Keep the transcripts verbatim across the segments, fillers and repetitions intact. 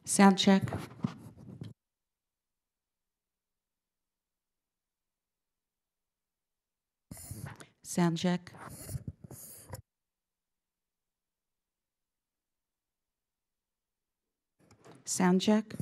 Sound check. Sound check. Sound check.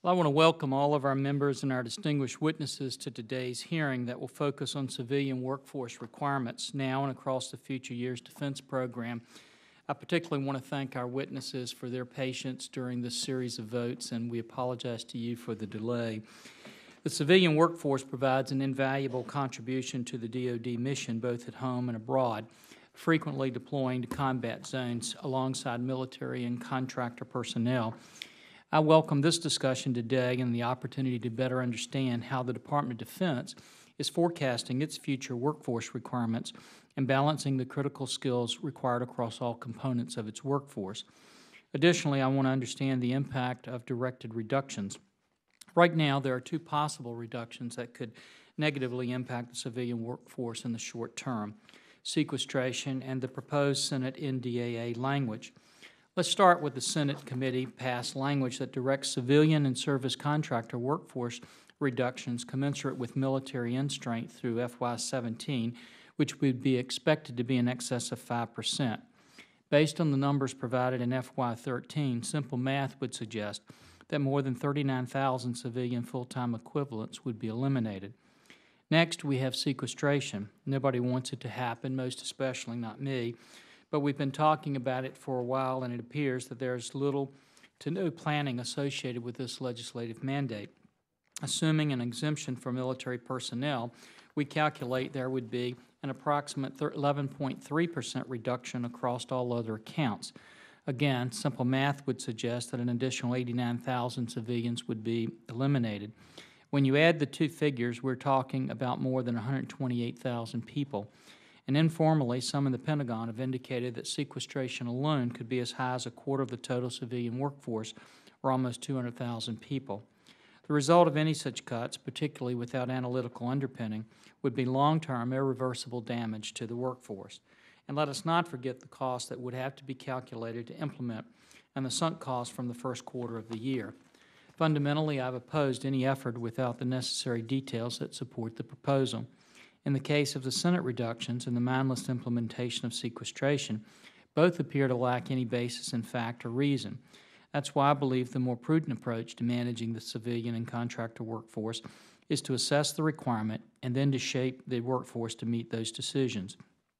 Well, I want to welcome all of our members and our distinguished witnesses to today's hearing that will focus on civilian workforce requirements now and across the Future Years Defense Program. I particularly want to thank our witnesses for their patience during this series of votes, and we apologize to you for the delay. The civilian workforce provides an invaluable contribution to the D O D mission, both at home and abroad, frequently deploying to combat zones alongside military and contractor personnel. I welcome this discussion today and the opportunity to better understand how the Department of Defense is forecasting its future workforce requirements and balancing the critical skills required across all components of its workforce. Additionally, I want to understand the impact of directed reductions. Right now, there are two possible reductions that could negatively impact the civilian workforce in the short term: sequestration and the proposed Senate N D A A language. Let's start with the Senate committee passed language that directs civilian and service contractor workforce reductions commensurate with military end strength through F Y seventeen, which would be expected to be in excess of five percent. Based on the numbers provided in F Y thirteen, simple math would suggest that more than thirty-nine thousand civilian full-time equivalents would be eliminated. Next, we have sequestration. Nobody wants it to happen, most especially not me, but we've been talking about it for a while, and it appears that there's little to no planning associated with this legislative mandate. Assuming an exemption for military personnel, we calculate there would be an approximate eleven point three percent reduction across all other accounts. Again, simple math would suggest that an additional eighty-nine thousand civilians would be eliminated. When you add the two figures, we're talking about more than one hundred twenty-eight thousand people. And informally, some in the Pentagon have indicated that sequestration alone could be as high as a quarter of the total civilian workforce, or almost two hundred thousand people. The result of any such cuts, particularly without analytical underpinning, would be long-term, irreversible damage to the workforce. And let us not forget the cost that would have to be calculated to implement and the sunk cost from the first quarter of the year. Fundamentally, I've opposed any effort without the necessary details that support the proposal. In the case of the Senate reductions and the mindless implementation of sequestration, both appear to lack any basis in fact or reason. That's why I believe the more prudent approach to managing the civilian and contractor workforce is to assess the requirement and then to shape the workforce to meet those decisions.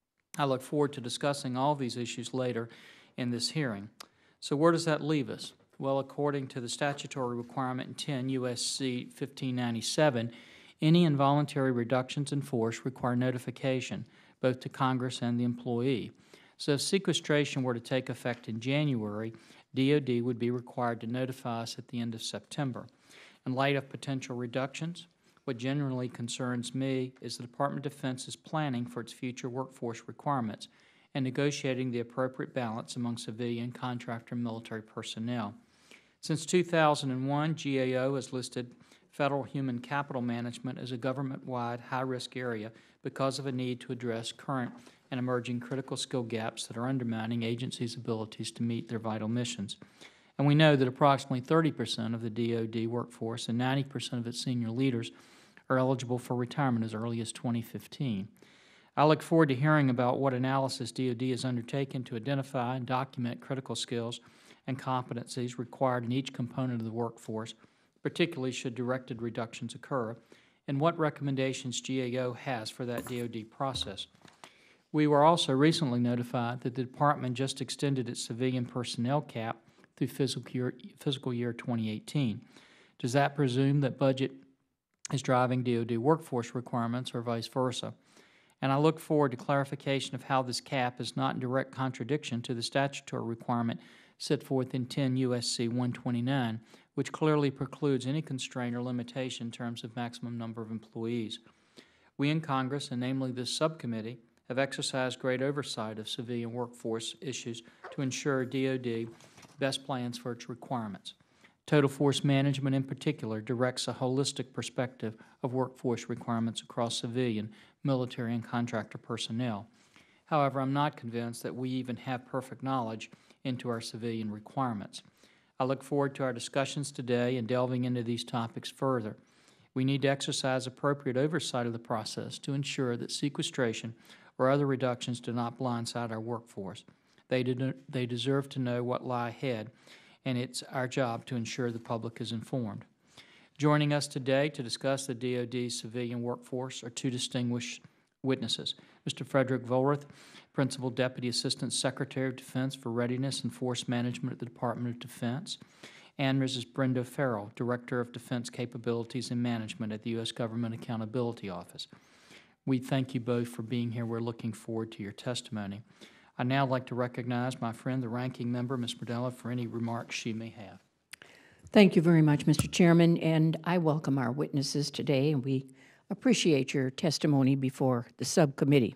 I look forward to discussing all of these issues later in this hearing. So where does that leave us? Well, according to the statutory requirement in ten U S C fifteen ninety-seven, any involuntary reductions in force require notification, both to Congress and the employee. So if sequestration were to take effect in January, D O D would be required to notify us at the end of September. In light of potential reductions, what genuinely concerns me is the Department of Defense's planning for its future workforce requirements and negotiating the appropriate balance among civilian, contractor, and military personnel. Since two thousand one, G A O has listed federal human capital management as a government-wide high-risk area because of a need to address current and emerging critical skill gaps that are undermining agencies' abilities to meet their vital missions. And we know that approximately thirty percent of the D O D workforce and ninety percent of its senior leaders are eligible for retirement as early as twenty fifteen. I look forward to hearing about what analysis D O D has undertaken to identify and document critical skills and competencies required in each component of the workforce, particularly should directed reductions occur, and what recommendations G A O has for that D O D process. We were also recently notified that the Department just extended its civilian personnel cap through fiscal year, fiscal year twenty eighteen. Does that presume that budget is driving D O D workforce requirements or vice versa? And I look forward to clarification of how this cap is not in direct contradiction to the statutory requirement set forth in ten U S C one twenty-nine, which clearly precludes any constraint or limitation in terms of maximum number of employees. We in Congress, and namely this subcommittee, have exercised great oversight of civilian workforce issues to ensure D O D best plans for its requirements. Total Force Management in particular directs a holistic perspective of workforce requirements across civilian, military, and contractor personnel. However, I'm not convinced that we even have perfect knowledge into our civilian requirements. I look forward to our discussions today and delving into these topics further. We need to exercise appropriate oversight of the process to ensure that sequestration or other reductions do not blindside our workforce. They, de they deserve to know what lie ahead, and it's our job to ensure the public is informed. Joining us today to discuss the D O D civilian workforce are two distinguished witnesses. Mister Frederick Volrath, Principal Deputy Assistant Secretary of Defense for Readiness and Force Management at the Department of Defense, and Missus Brenda Farrell, Director of Defense Capabilities and Management at the U S Government Accountability Office. We thank you both for being here. We're looking forward to your testimony. I'd now like to recognize my friend, the Ranking Member, Miz Berdella, for any remarks she may have. Thank you very much, Mister Chairman, and I welcome our witnesses today, and we appreciate your testimony before the subcommittee.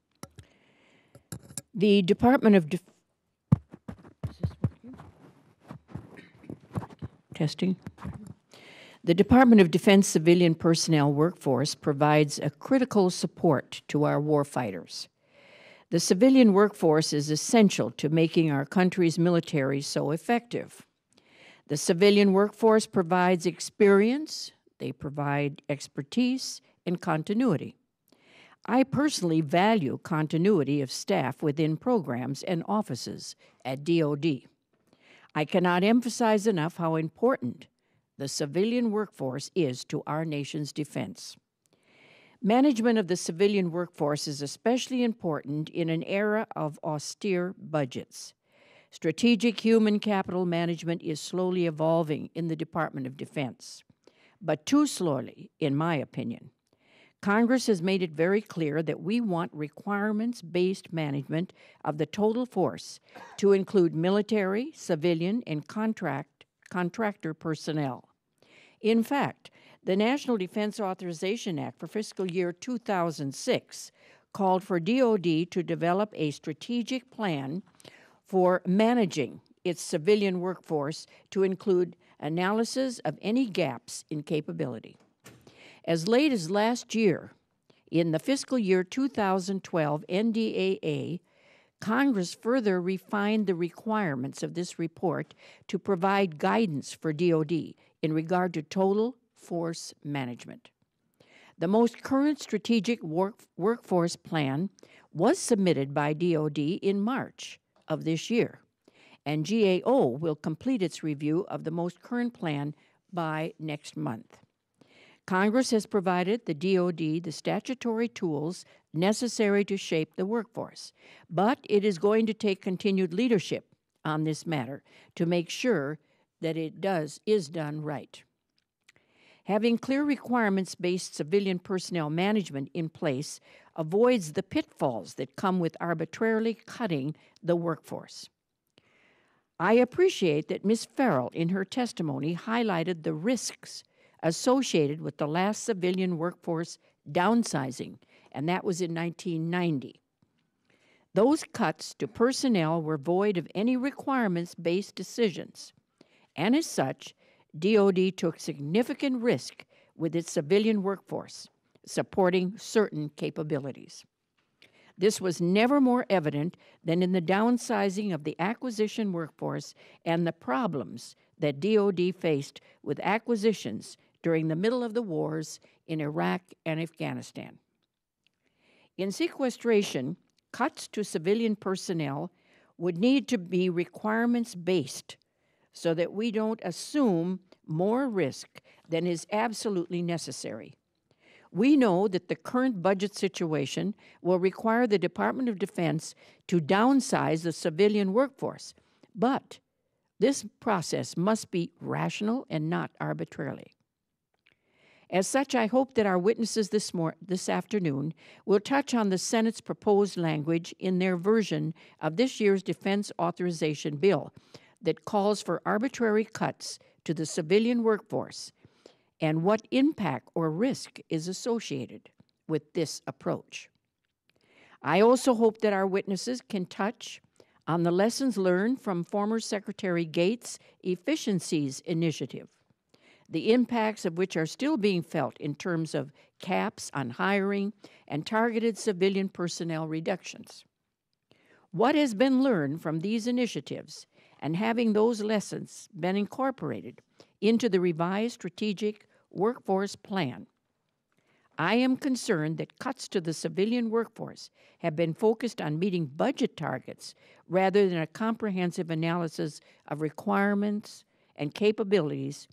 The Department of Def Is this working? Testing. The Department of Defense civilian personnel workforce provides a critical support to our warfighters. The civilian workforce is essential to making our country's military so effective. The civilian workforce provides experience, they provide expertise, and continuity. I personally value continuity of staff within programs and offices at D O D. I cannot emphasize enough how important the civilian workforce is to our nation's defense. Management of the civilian workforce is especially important in an era of austere budgets. Strategic human capital management is slowly evolving in the Department of Defense, but too slowly, in my opinion. Congress has made it very clear that we want requirements-based management of the total force to include military, civilian, and contract, contractor personnel. In fact, the National Defense Authorization Act for fiscal year two thousand six called for D O D to develop a strategic plan for managing its civilian workforce to include analysis of any gaps in capability. As late as last year, in the fiscal year two thousand twelve N D A A, Congress further refined the requirements of this report to provide guidance for D O D in regard to total force management. The most current strategic work, workforce plan was submitted by D O D in March of this year, and G A O will complete its review of the most current plan by next month. Congress has provided the D O D the statutory tools necessary to shape the workforce, but it is going to take continued leadership on this matter to make sure that it does is done right. Having clear requirements-based civilian personnel management in place avoids the pitfalls that come with arbitrarily cutting the workforce. I appreciate that Miz Farrell, in her testimony, highlighted the risks associated with the last civilian workforce downsizing, and that was in nineteen ninety. Those cuts to personnel were void of any requirements-based decisions, and as such, D O D took significant risk with its civilian workforce, supporting certain capabilities. This was never more evident than in the downsizing of the acquisition workforce and the problems that D O D faced with acquisitions during the middle of the wars in Iraq and Afghanistan. In sequestration, cuts to civilian personnel would need to be requirements-based so that we don't assume more risk than is absolutely necessary. We know that the current budget situation will require the Department of Defense to downsize the civilian workforce, but this process must be rational and not arbitrarily. As such, I hope that our witnesses this, mor this afternoon will touch on the Senate's proposed language in their version of this year's Defense Authorization Bill that calls for arbitrary cuts to the civilian workforce and what impact or risk is associated with this approach. I also hope that our witnesses can touch on the lessons learned from former Secretary Gates' Efficiencies Initiative, the impacts of which are still being felt in terms of caps on hiring and targeted civilian personnel reductions. What has been learned from these initiatives and having those lessons been incorporated into the revised strategic workforce plan? I am concerned that cuts to the civilian workforce have been focused on meeting budget targets rather than a comprehensive analysis of requirements and capabilities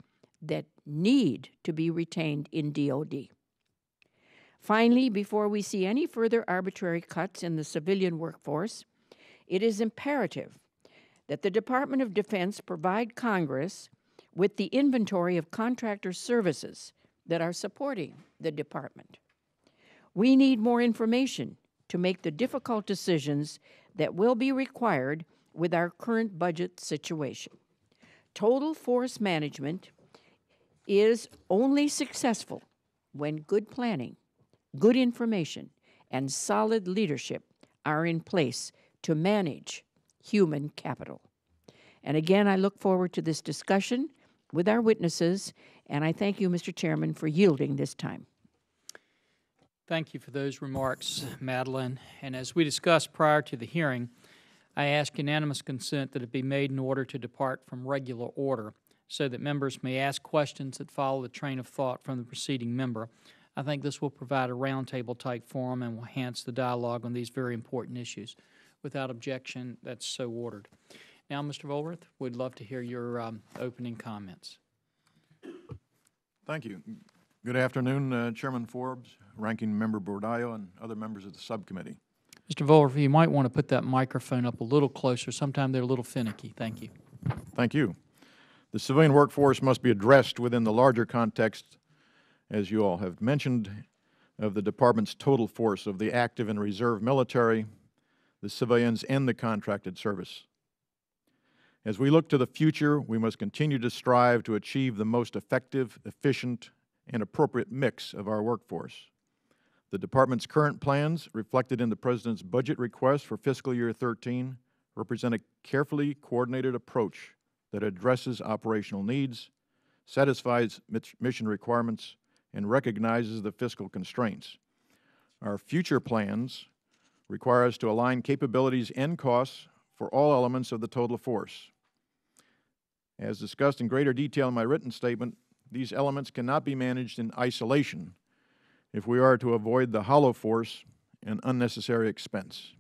that need to be retained in D O D. Finally, before we see any further arbitrary cuts in the civilian workforce, it is imperative that the Department of Defense provide Congress with the inventory of contractor services that are supporting the department. We need more information to make the difficult decisions that will be required with our current budget situation. Total force management is only successful when good planning, good information, and solid leadership are in place to manage human capital. And again, I look forward to this discussion with our witnesses, and I thank you, Mister Chairman, for yielding this time. Thank you for those remarks, Madeline. And as we discussed prior to the hearing, I ask unanimous consent that it be made in order to depart from regular order so that members may ask questions that follow the train of thought from the preceding member. I think this will provide a roundtable type forum and will enhance the dialogue on these very important issues. Without objection, that's so ordered. Now, Mister Volrath, we'd love to hear your um, opening comments. Thank you. Good afternoon, uh, Chairman Forbes, Ranking Member Bordallo, and other members of the subcommittee. Mister Volrath, you might want to put that microphone up a little closer. Sometimes they're a little finicky. Thank you. Thank you. The civilian workforce must be addressed within the larger context, as you all have mentioned, of the Department's total force of the active and reserve military, the civilians, and the contracted service. As we look to the future, we must continue to strive to achieve the most effective, efficient, and appropriate mix of our workforce. The Department's current plans, reflected in the President's budget request for fiscal year thirteen, represent a carefully coordinated approach that addresses operational needs, satisfies mission requirements, and recognizes the fiscal constraints. Our future plans require us to align capabilities and costs for all elements of the total force. As discussed in greater detail in my written statement, these elements cannot be managed in isolation if we are to avoid the hollow force and unnecessary expense.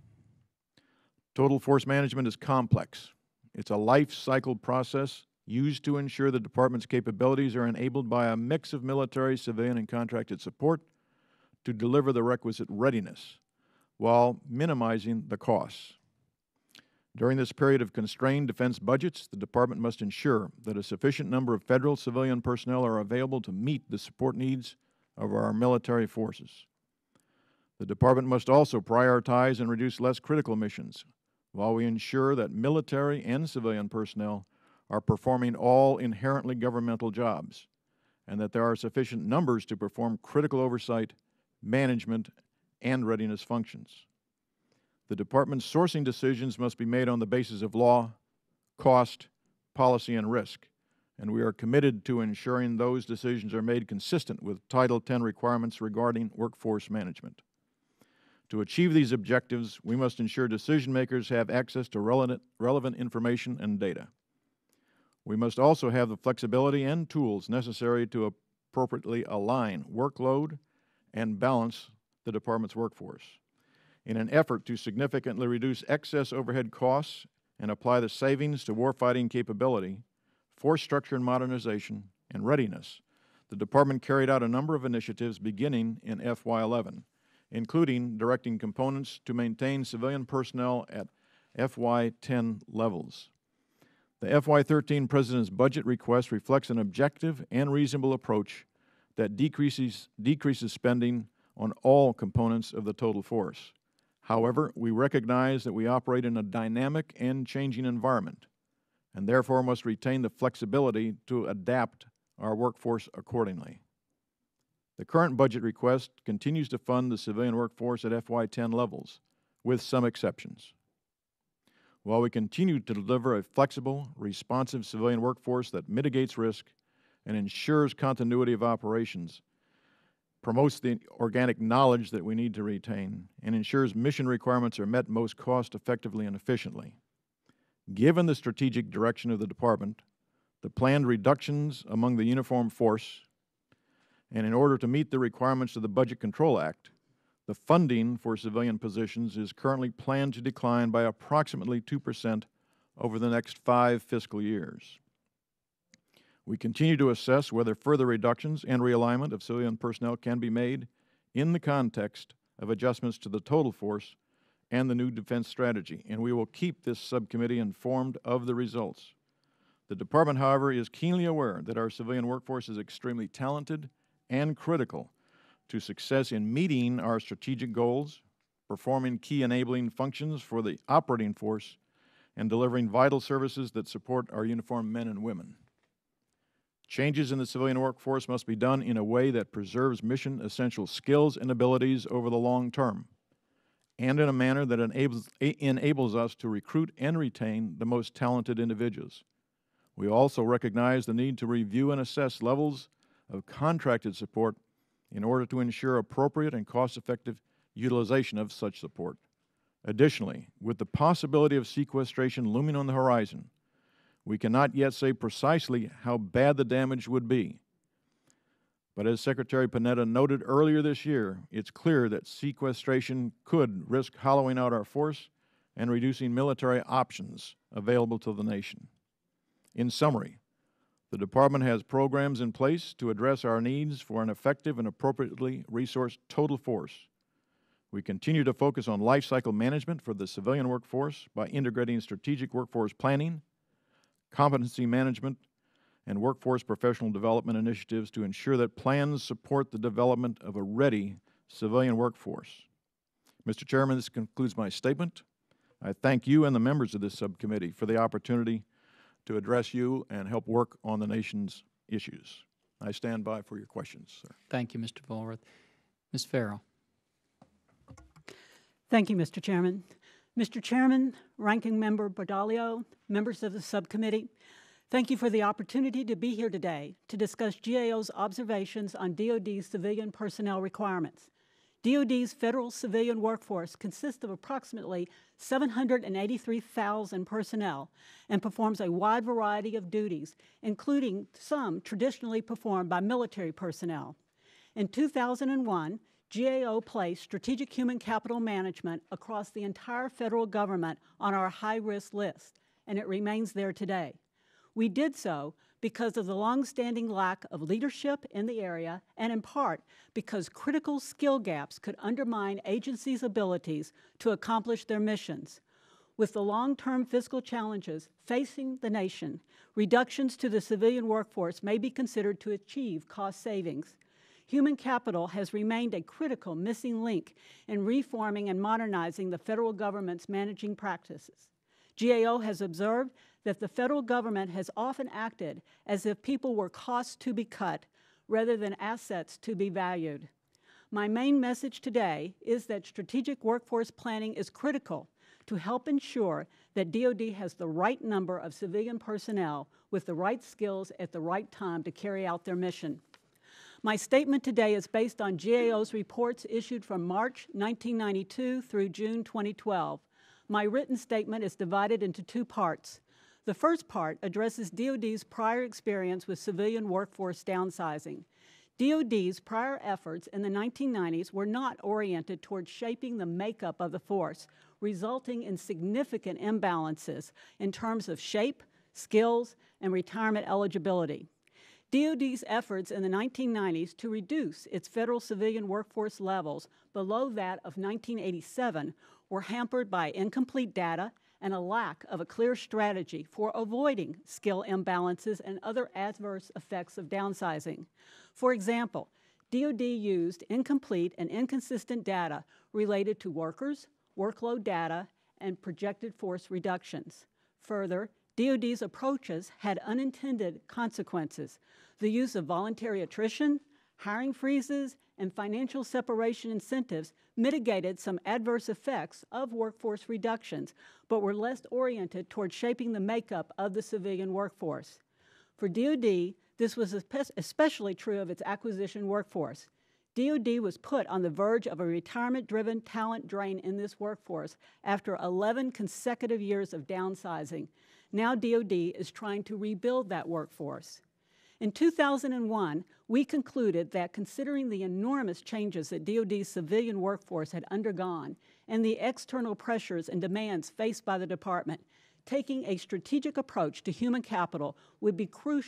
Total force management is complex. It's a life cycle process used to ensure the Department's capabilities are enabled by a mix of military, civilian, and contracted support to deliver the requisite readiness while minimizing the costs. During this period of constrained defense budgets, the Department must ensure that a sufficient number of federal civilian personnel are available to meet the support needs of our military forces. The Department must also prioritize and reduce less critical missions, while we ensure that military and civilian personnel are performing all inherently governmental jobs, and that there are sufficient numbers to perform critical oversight, management, and readiness functions. The Department's sourcing decisions must be made on the basis of law, cost, policy, and risk, and we are committed to ensuring those decisions are made consistent with Title ten requirements regarding workforce management. To achieve these objectives, we must ensure decision-makers have access to relevant, relevant information and data. We must also have the flexibility and tools necessary to appropriately align workload and balance the Department's workforce. In an effort to significantly reduce excess overhead costs and apply the savings to warfighting capability, force structure and modernization, and readiness, the Department carried out a number of initiatives beginning in F Y eleven, including directing components to maintain civilian personnel at F Y ten levels. The F Y thirteen President's budget request reflects an objective and reasonable approach that decreases, decreases spending on all components of the total force. However, we recognize that we operate in a dynamic and changing environment, and therefore must retain the flexibility to adapt our workforce accordingly. The current budget request continues to fund the civilian workforce at F Y ten levels, with some exceptions. While we continue to deliver a flexible, responsive civilian workforce that mitigates risk and ensures continuity of operations, promotes the organic knowledge that we need to retain, and ensures mission requirements are met most cost-effectively and efficiently. Given the strategic direction of the Department, the planned reductions among the uniformed force, and in order to meet the requirements of the Budget Control Act, the funding for civilian positions is currently planned to decline by approximately two percent over the next five fiscal years. We continue to assess whether further reductions and realignment of civilian personnel can be made in the context of adjustments to the total force and the new defense strategy, and we will keep this subcommittee informed of the results. The Department, however, is keenly aware that our civilian workforce is extremely talented and critical to success in meeting our strategic goals, performing key enabling functions for the operating force, and delivering vital services that support our uniformed men and women. Changes in the civilian workforce must be done in a way that preserves mission-essential skills and abilities over the long term, and in a manner that enables, enables us to recruit and retain the most talented individuals. We also recognize the need to review and assess levels of contracted support in order to ensure appropriate and cost-effective utilization of such support. Additionally, with the possibility of sequestration looming on the horizon, we cannot yet say precisely how bad the damage would be. But as Secretary Panetta noted earlier this year, it's clear that sequestration could risk hollowing out our force and reducing military options available to the nation. In summary, the Department has programs in place to address our needs for an effective and appropriately resourced total force. We continue to focus on life cycle management for the civilian workforce by integrating strategic workforce planning, competency management, and workforce professional development initiatives to ensure that plans support the development of a ready civilian workforce. Mister Chairman, this concludes my statement. I thank you and the members of this subcommittee for the opportunity to address you and help work on the nation's issues. I stand by for your questions, sir. Thank you, Mister Vollrath. Miz Farrell. Thank you, Mister Chairman. Mister Chairman, Ranking Member Bordallo, members of the subcommittee, thank you for the opportunity to be here today to discuss G A O's observations on D O D's civilian personnel requirements. D O D's federal civilian workforce consists of approximately seven hundred eighty-three thousand personnel and performs a wide variety of duties, including some traditionally performed by military personnel. In two thousand one, G A O placed strategic human capital management across the entire federal government on our high-risk list, and it remains there today. We did so because of the long-standing lack of leadership in the area, and in part because critical skill gaps could undermine agencies' abilities to accomplish their missions. With the long-term fiscal challenges facing the nation, reductions to the civilian workforce may be considered to achieve cost savings. Human capital has remained a critical missing link in reforming and modernizing the federal government's managing practices. G A O has observed that the federal government has often acted as if people were costs to be cut rather than assets to be valued. My main message today is that strategic workforce planning is critical to help ensure that D O D has the right number of civilian personnel with the right skills at the right time to carry out their mission. My statement today is based on G A O's reports issued from March nineteen ninety-two through June twenty twelve. My written statement is divided into two parts. The first part addresses D O D's prior experience with civilian workforce downsizing. D O D's prior efforts in the nineteen nineties were not oriented towards shaping the makeup of the force, resulting in significant imbalances in terms of shape, skills, and retirement eligibility. D O D's efforts in the nineteen nineties to reduce its federal civilian workforce levels below that of nineteen eighty-seven were hampered by incomplete data and a lack of a clear strategy for avoiding skill imbalances and other adverse effects of downsizing. For example, D O D used incomplete and inconsistent data related to workers, workload data, and projected force reductions. Further, D O D's approaches had unintended consequences. The use of voluntary attrition, hiring freezes, and financial separation incentives mitigated some adverse effects of workforce reductions, but were less oriented toward shaping the makeup of the civilian workforce. For D O D, this was especially true of its acquisition workforce. D O D was put on the verge of a retirement-driven talent drain in this workforce after eleven consecutive years of downsizing. Now D O D is trying to rebuild that workforce. In two thousand one, we concluded that considering the enormous changes that D O D's civilian workforce had undergone and the external pressures and demands faced by the department, taking a strategic approach to human capital would be crucial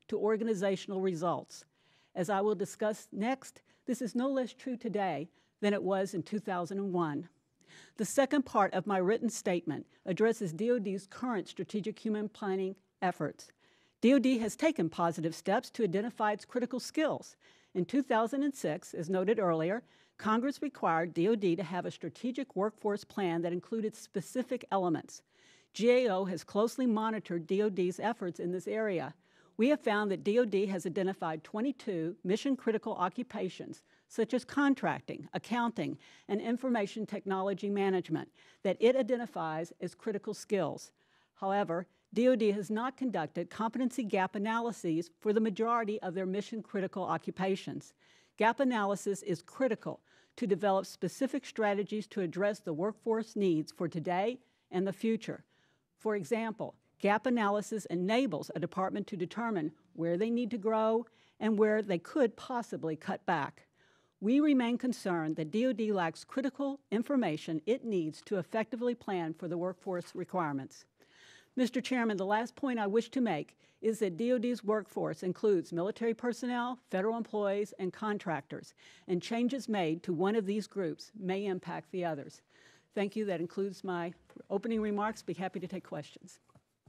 to organizational results. As I will discuss next, this is no less true today than it was in two thousand one. The second part of my written statement addresses D O D's current strategic human planning efforts. D O D has taken positive steps to identify its critical skills. In two thousand six, as noted earlier, Congress required D O D to have a strategic workforce plan that included specific elements. G A O has closely monitored D O D's efforts in this area. We have found that D O D has identified twenty-two mission-critical occupations, such as contracting, accounting, and information technology management, that it identifies as critical skills. However, D O D has not conducted competency gap analyses for the majority of their mission-critical occupations. Gap analysis is critical to develop specific strategies to address the workforce needs for today and the future. For example, gap analysis enables a department to determine where they need to grow and where they could possibly cut back. We remain concerned that D O D lacks critical information it needs to effectively plan for the workforce requirements. Mister Chairman, the last point I wish to make is that D O D's workforce includes military personnel, federal employees, and contractors, and changes made to one of these groups may impact the others. Thank you. That includes my opening remarks. Be happy to take questions.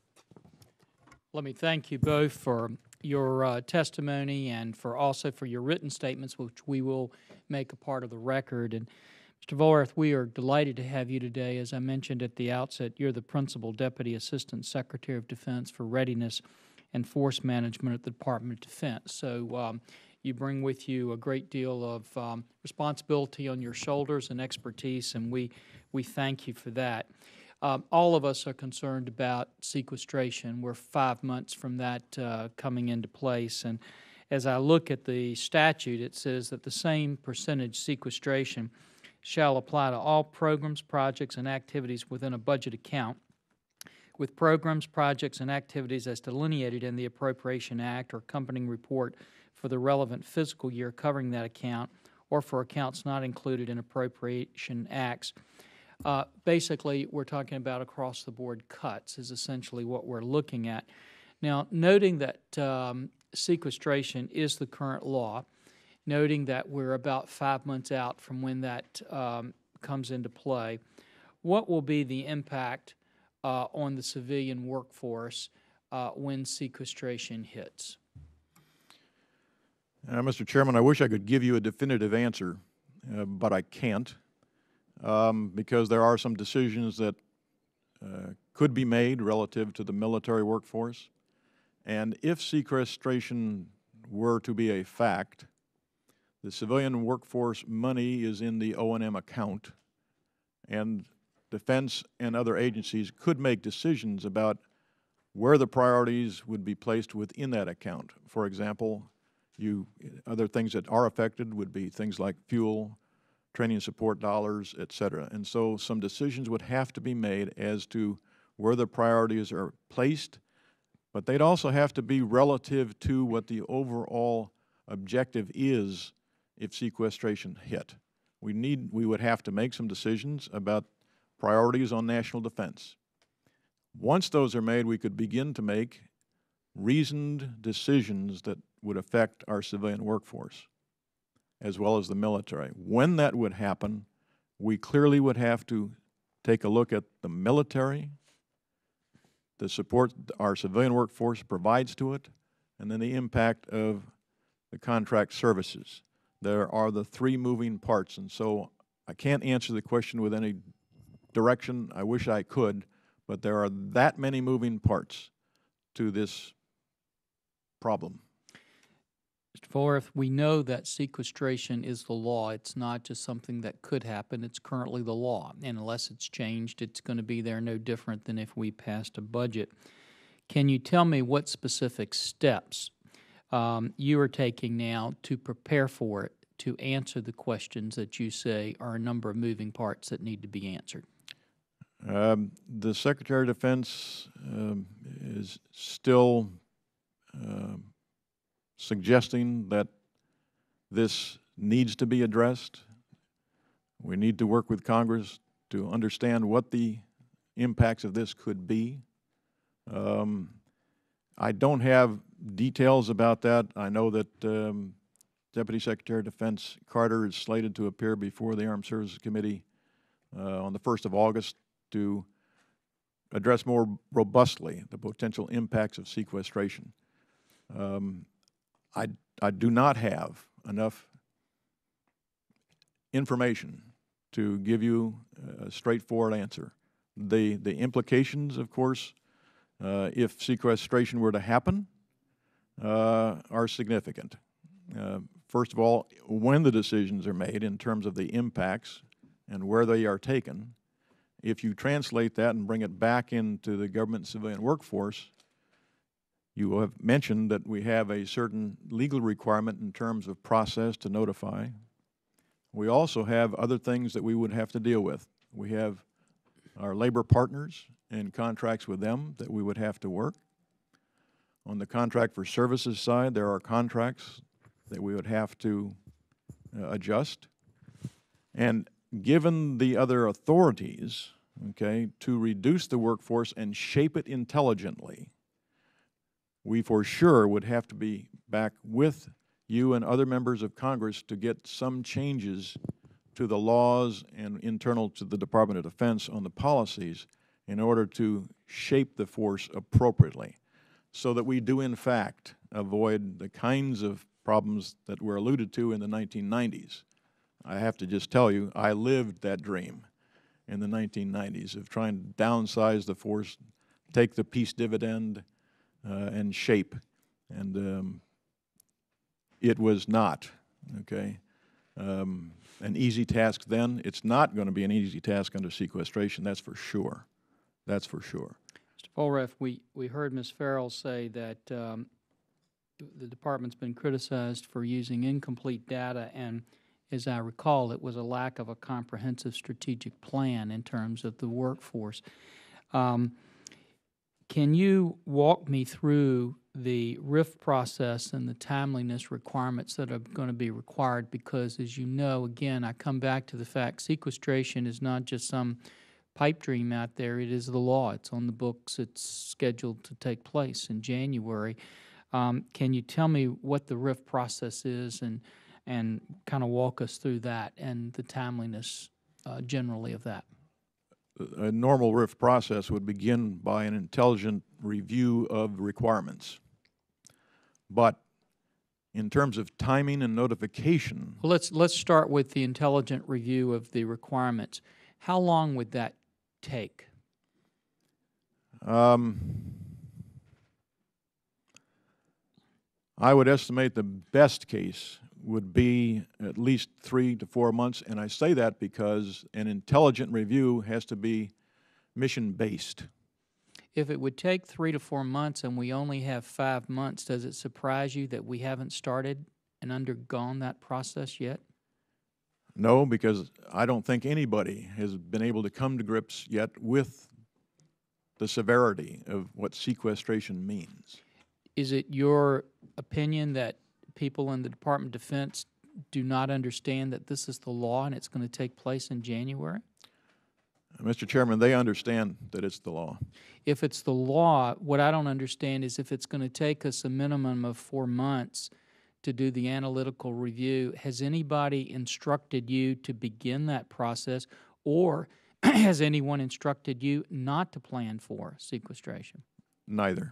Let me thank you both for your uh, testimony and for also for your written statements, which we will make a part of the record. And Mister Vollrath, we are delighted to have you today. As I mentioned at the outset, you're the Principal Deputy Assistant Secretary of Defense for Readiness and Force Management at the Department of Defense. So um, you bring with you a great deal of um, responsibility on your shoulders and expertise, and we, we thank you for that. Um, all of us are concerned about sequestration. We're five months from that uh, coming into place, and as I look at the statute, it says that the same percentage sequestration shall apply to all programs, projects, and activities within a budget account, with programs, projects, and activities as delineated in the Appropriation Act or accompanying report for the relevant fiscal year covering that account, or for accounts not included in Appropriation Acts. Uh, basically, we're talking about across-the-board cuts is essentially what we're looking at. Now, noting that um, sequestration is the current law, noting that we're about five months out from when that um, comes into play, what will be the impact uh, on the civilian workforce uh, when sequestration hits? Uh, Mister Chairman, I wish I could give you a definitive answer, uh, but I can't, um, because there are some decisions that uh, could be made relative to the military workforce. And if sequestration were to be a fact, the civilian workforce money is in the O and M account, and Defense and other agencies could make decisions about where the priorities would be placed within that account. For example, you, other things that are affected would be things like fuel, training and support dollars, et cetera. And so some decisions would have to be made as to where the priorities are placed, but they'd also have to be relative to what the overall objective is if sequestration hit. We need, we would have to make some decisions about priorities on national defense. Once those are made, we could begin to make reasoned decisions that would affect our civilian workforce, as well as the military. When that would happen, we clearly would have to take a look at the military, the support our civilian workforce provides to it, and then the impact of the contract services. There are the three moving parts, and so I can't answer the question with any direction. I wish I could, but there are that many moving parts to this problem. Mister Vollrath, we know that sequestration is the law. It's not just something that could happen. It's currently the law, and unless it's changed, it's going to be there no different than if we passed a budget. Can you tell me what specific steps um, you are taking now to prepare for it, to answer the questions that you say are a number of moving parts that need to be answered? Um, the Secretary of Defense um, is still uh, suggesting that this needs to be addressed. We need to work with Congress to understand what the impacts of this could be. Um, I don't have details about that. I know that um, Deputy Secretary of Defense Carter is slated to appear before the Armed Services Committee uh, on the first of August to address more robustly the potential impacts of sequestration. Um, I, I do not have enough information to give you a straightforward answer. The, the implications, of course, uh, if sequestration were to happen, uh, are significant. Uh, first of all, when the decisions are made in terms of the impacts and where they are taken, if you translate that and bring it back into the government civilian workforce, you have mentioned that we have a certain legal requirement in terms of process to notify. We also have other things that we would have to deal with. We have our labor partners and contracts with them that we would have to work. On the contract for services side, there are contracts that we would have to uh, adjust. And given the other authorities, okay, to reduce the workforce and shape it intelligently, we for sure would have to be back with you and other members of Congress to get some changes to the laws and internal to the Department of Defense on the policies in order to shape the force appropriately so that we do in fact avoid the kinds of problems that were alluded to in the nineteen nineties. I have to just tell you, I lived that dream in the nineteen nineties of trying to downsize the force, take the peace dividend, uh, and shape. And um, it was not, okay, um, an easy task then. It's not going to be an easy task under sequestration, that's for sure. That's for sure. Mister Vollrath, we, we heard Miz Farrell say that um, the Department's been criticized for using incomplete data, and as I recall, it was a lack of a comprehensive strategic plan in terms of the workforce. Um, can you walk me through the R I F process and the timeliness requirements that are going to be required? Because, as you know, again, I come back to the fact sequestration is not just some pipe dream out there. It is the law. It's on the books. It's scheduled to take place in January. Um, can you tell me what the R I F process is and and kind of walk us through that and the timeliness uh, generally of that? A normal R I F process would begin by an intelligent review of requirements. But in terms of timing and notification, Well, let's let's start with the intelligent review of the requirements. How long would that take? um, I would estimate the best case would be at least three to four months, and I say that because an intelligent review has to be mission-based. If it would take three to four months and we only have five months, does it surprise you that we haven't started and undergone that process yet? No, because I don't think anybody has been able to come to grips yet with the severity of what sequestration means. Is it your opinion that people in the Department of Defense do not understand that this is the law and it's going to take place in January? Mister Chairman, they understand that it's the law. If it's the law, what I don't understand is if it's going to take us a minimum of four months to do the analytical review, has anybody instructed you to begin that process, or has anyone instructed you not to plan for sequestration? Neither.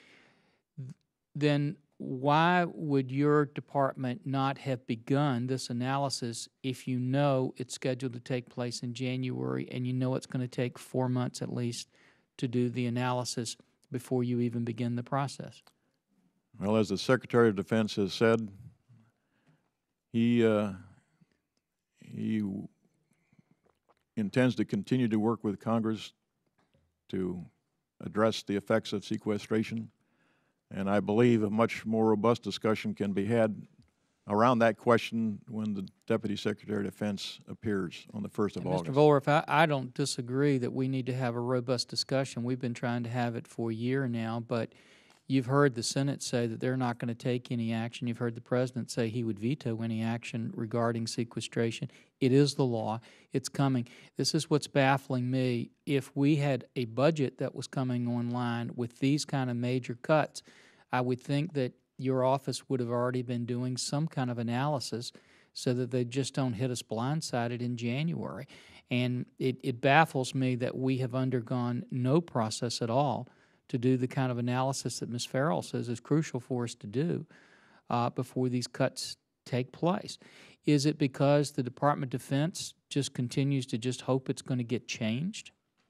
Then why would your department not have begun this analysis if you know it's scheduled to take place in January and you know it's going to take four months at least to do the analysis before you even begin the process? Well, as the Secretary of Defense has said, he, uh, he intends to continue to work with Congress to address the effects of sequestration. And I believe a much more robust discussion can be had around that question when the Deputy Secretary of Defense appears on the first of August. Mister Vollrath, I, I don't disagree that we need to have a robust discussion. We've been trying to have it for a year now, but you've heard the Senate say that they're not going to take any action. You've heard the President say he would veto any action regarding sequestration. It is the law. It's coming. This is what's baffling me. If we had a budget that was coming online with these kind of major cuts, I would think that your office would have already been doing some kind of analysis so that they just don't hit us blindsided in January. And it, it baffles me that we have undergone no process at all to do the kind of analysis that Miz Farrell says is crucial for us to do uh, before these cuts take place. Is it because the Department of Defense just continues to just hope it's going to get changed?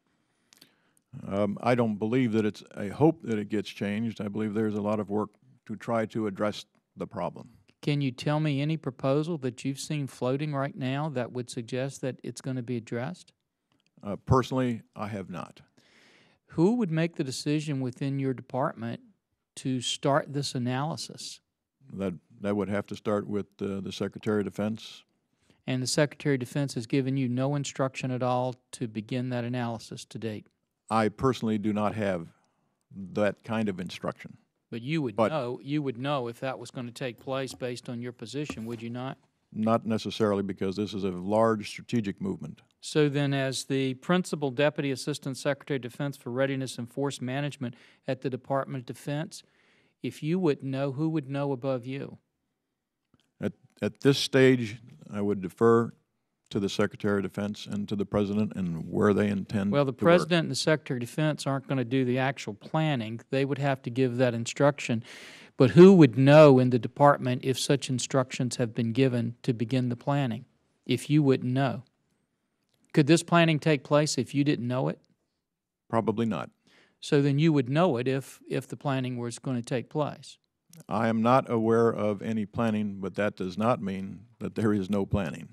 Um, I don't believe that it's a hope that it gets changed. I believe there's a lot of work to try to address the problem. Can you tell me any proposal that you've seen floating right now that would suggest that it's going to be addressed? Uh, personally, I have not. Who would make the decision within your department to start this analysis? That, that would have to start with uh, the Secretary of Defense. And the Secretary of Defense has given you no instruction at all to begin that analysis to date? I personally do not have that kind of instruction. But you would But- know, you would know if that was going to take place based on your position, would you not? Not necessarily, because this is a large strategic movement. So then, as the Principal Deputy Assistant Secretary of Defense for Readiness and Force Management at the Department of Defense, if you wouldn't know, who would know above you? At, at this stage, I would defer to the Secretary of Defense and to the President and where they intend Well, the to work. President and the Secretary of Defense aren't going to do the actual planning. They would have to give that instruction. But who would know in the department if such instructions have been given to begin the planning, if you wouldn't know? Could this planning take place if you didn't know it? Probably not. So then you would know it if, if the planning was going to take place. I am not aware of any planning, but that does not mean that there is no planning.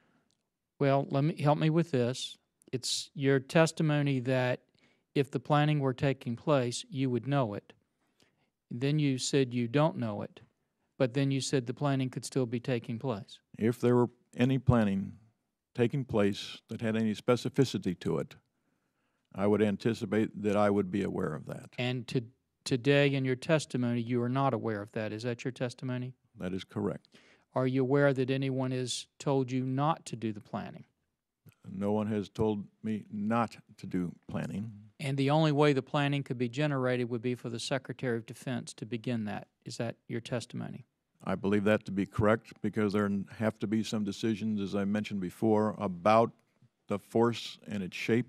Well, let me, help me with this. It's your testimony that if the planning were taking place, you would know it. Then you said you don't know it, but then you said the planning could still be taking place. If there were any planning taking place that had any specificity to it, I would anticipate that I would be aware of that. And to, today in your testimony, you are not aware of that. Is that your testimony? That is correct. Are you aware that anyone has told you not to do the planning? No one has told me not to do planning. And the only way the planning could be generated would be for the Secretary of Defense to begin that. Is that your testimony? I believe that to be correct because there have to be some decisions, as I mentioned before, about the force and its shape,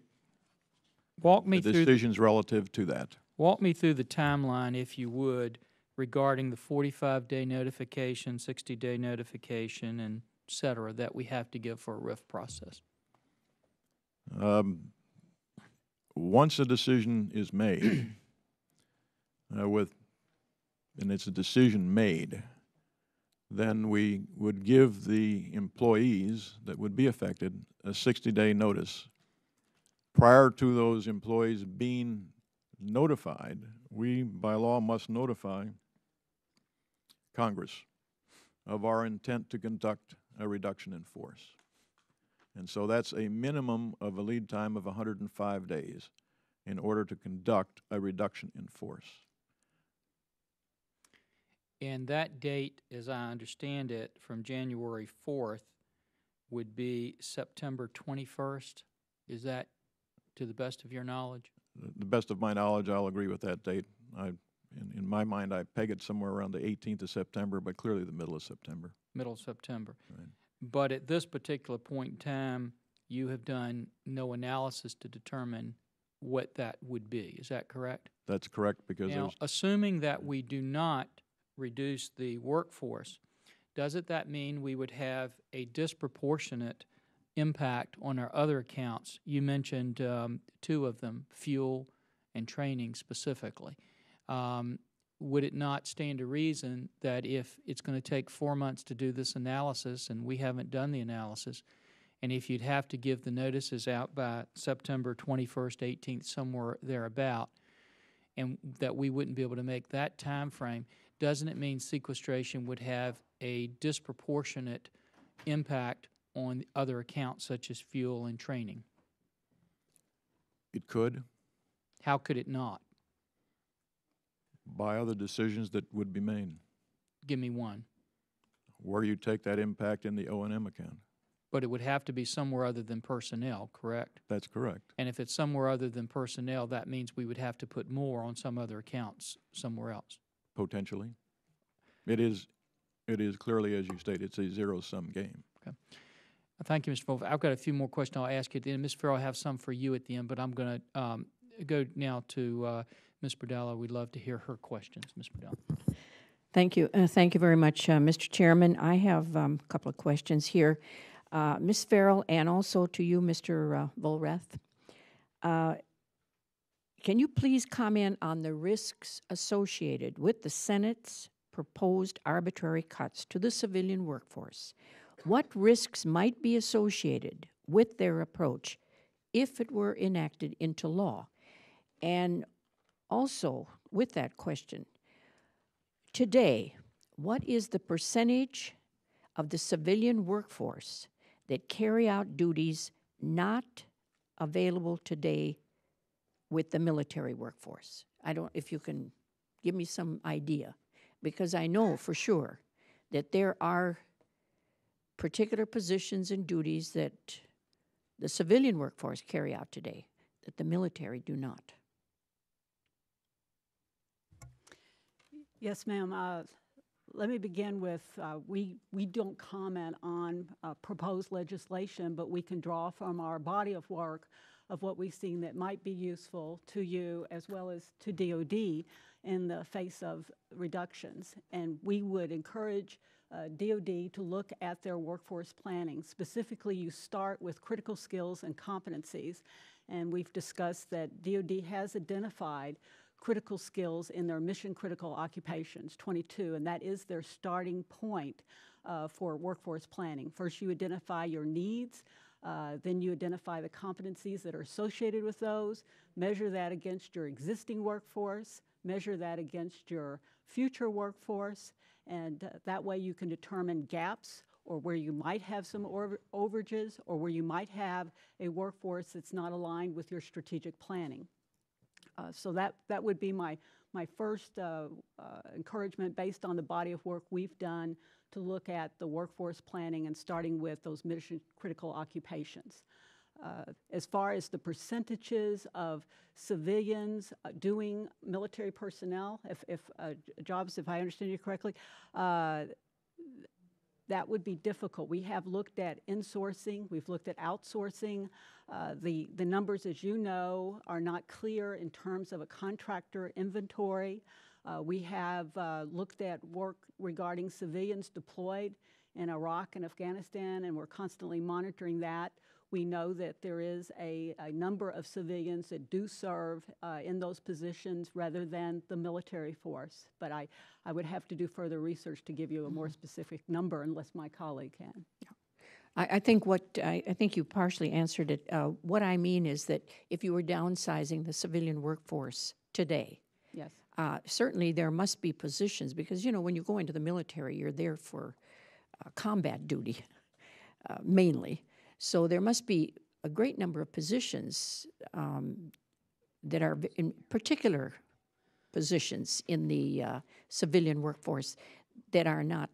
Walk me the through decisions relative to that. Walk me through the timeline, if you would, regarding the forty-five day notification, sixty day notification, and et cetera, that we have to give for a R I F process. Um, once a decision is made, uh, with, and it's a decision made, then we would give the employees that would be affected a sixty day notice. Prior to those employees being notified, we, by law, must notify Congress of our intent to conduct a reduction in force. And so that's a minimum of a lead time of one hundred five days in order to conduct a reduction in force. And that date, as I understand it, from January fourth would be September twenty-first. Is that to the best of your knowledge? To the best of my knowledge, I'll agree with that date. I, in, in my mind, I peg it somewhere around the eighteenth of September, but clearly the middle of September. Middle of September. Right. But at this particular point in time, you have done no analysis to determine what that would be. Is that correct? That's correct, because Now, there's, assuming that we do not reduce the workforce, doesn't that mean we would have a disproportionate impact on our other accounts? You mentioned um, two of them, fuel and training specifically. Um, would it not stand to reason that if it's going to take four months to do this analysis and we haven't done the analysis, and if you'd have to give the notices out by September twenty-first, eighteenth, somewhere thereabout, and that we wouldn't be able to make that time frame, doesn't it mean sequestration would have a disproportionate impact on other accounts such as fuel and training? it could, How could it not? by other decisions that would be made, Give me one. where you take that impact in the O and M account. But it would have to be somewhere other than personnel, correct? That's correct. And if it's somewhere other than personnel, that means we would have to put more on some other accounts somewhere else. potentially. It is, it is clearly, as you state, it's a zero-sum game. Thank you, Mister Wolf. I've got a few more questions I'll ask you at the end. Miz Farrell, I have some for you at the end, but I'm going to um, go now to uh, Miz Berdella. We'd love to hear her questions. Miz Berdella. Thank you. Uh, thank you very much, uh, Mister Chairman. I have um, a couple of questions here. Uh, Miz Farrell, and also to you, Mister Uh, Volrath. Uh, can you please comment on the risks associated with the Senate's proposed arbitrary cuts to the civilian workforce? What risks might be associated with their approach if it were enacted into law? And also, with that question, today, what is the percentage of the civilian workforce that carry out duties not available today with the military workforce? I don't, if you can give me some idea, because I know for sure that there are particular positions and duties that the civilian workforce carry out today that the military do not. Yes, ma'am. Uh, let me begin with, uh, we, we don't comment on uh, proposed legislation, but we can draw from our body of work of what we've seen that might be useful to you as well as to D O D in the face of reductions. And we would encourage uh, D O D to look at their workforce planning. Specifically, you start with critical skills and competencies. And we've discussed that D O D has identified critical skills in their mission-critical occupations, twenty-two, and that is their starting point uh, for workforce planning. First, you identify your needs, uh, then you identify the competencies that are associated with those, measure that against your existing workforce, measure that against your future workforce, and uh, that way you can determine gaps or where you might have some over overages or where you might have a workforce that's not aligned with your strategic planning. Uh, so that, that would be my, my first uh, uh, encouragement based on the body of work we've done to look at the workforce planning and starting with those mission critical occupations. Uh, as far as the percentages of civilians uh, doing military personnel, if, if uh, jobs, if I understand you correctly, uh, that would be difficult. We have looked at insourcing, we've looked at outsourcing. Uh, the, the numbers, as you know, are not clear in terms of a contractor inventory. Uh, we have uh, looked at work regarding civilians deployed in Iraq and Afghanistan, and we're constantly monitoring that. We know that there is a, a number of civilians that do serve uh, in those positions rather than the military force. But I, I would have to do further research to give you a more specific number unless my colleague can. Yeah. I, I think what, I, I think you partially answered it. Uh, what I mean is that if you were downsizing the civilian workforce today, yes, uh, certainly there must be positions because, you know, when you go into the military, you're there for uh, combat duty uh, mainly. So there must be a great number of positions um, that are in particular positions in the uh, civilian workforce that are not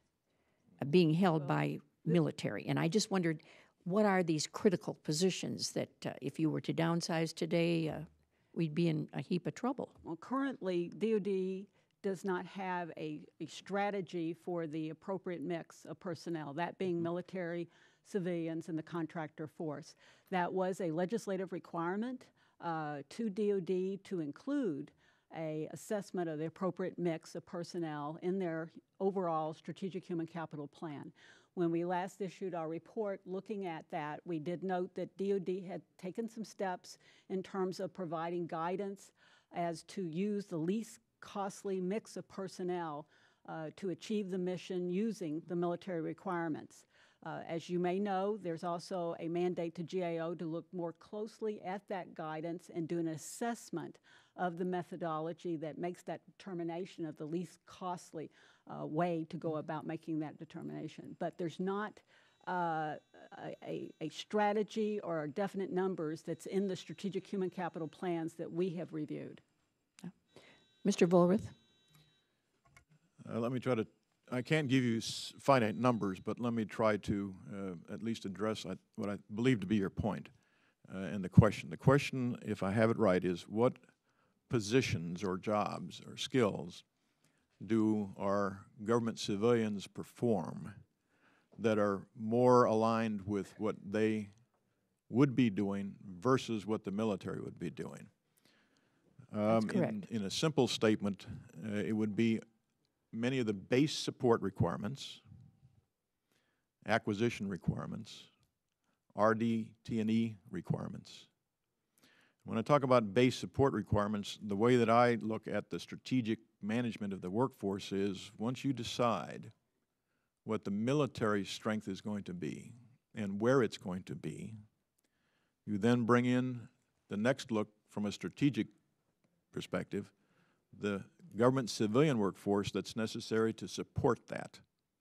uh, being held by military. And I just wondered, what are these critical positions that uh, if you were to downsize today, uh, we'd be in a heap of trouble? Well, currently, D O D does not have a, a strategy for the appropriate mix of personnel, that being military, civilians, and the contractor force. That was a legislative requirement uh, to D O D to include a assessment of the appropriate mix of personnel in their overall strategic human capital plan. When we last issued our report looking at that, we did note that D O D had taken some steps in terms of providing guidance as to use the least costly mix of personnel uh, to achieve the mission using the military requirements. Uh, as you may know, there's also a mandate to G A O to look more closely at that guidance and do an assessment of the methodology that makes that determination of the least costly uh, way to go about making that determination. But there's not uh, a, a strategy or definite numbers that's in the strategic human capital plans that we have reviewed. Mister Volrath? Uh, let me try to, I can't give you s finite numbers, but let me try to uh, at least address I, what I believe to be your point uh, and the question. The question, if I have it right, is what positions or jobs or skills do our government civilians perform that are more aligned with what they would be doing versus what the military would be doing? That's Um, correct. In, in a simple statement, uh, it would be many of the base support requirements, acquisition requirements, R D T and E requirements. When I talk about base support requirements, the way that I look at the strategic management of the workforce is once you decide what the military strength is going to be and where it's going to be, you then bring in the next look from a strategic perspective, the government civilian workforce that's necessary to support that.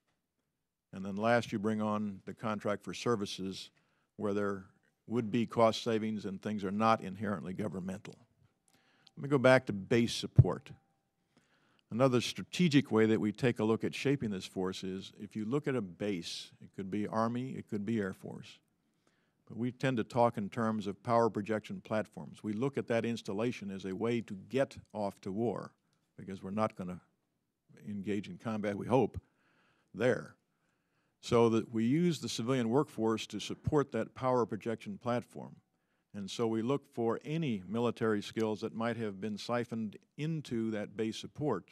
And then last, you bring on the contract for services where there would be cost savings and things are not inherently governmental. Let me go back to base support. Another strategic way that we take a look at shaping this force is if you look at a base, it could be Army, it could be Air Force, but we tend to talk in terms of power projection platforms. We look at that installation as a way to get off to war because we're not going to engage in combat, we hope, there. So that we use the civilian workforce to support that power projection platform. And so we look for any military skills that might have been siphoned into that base support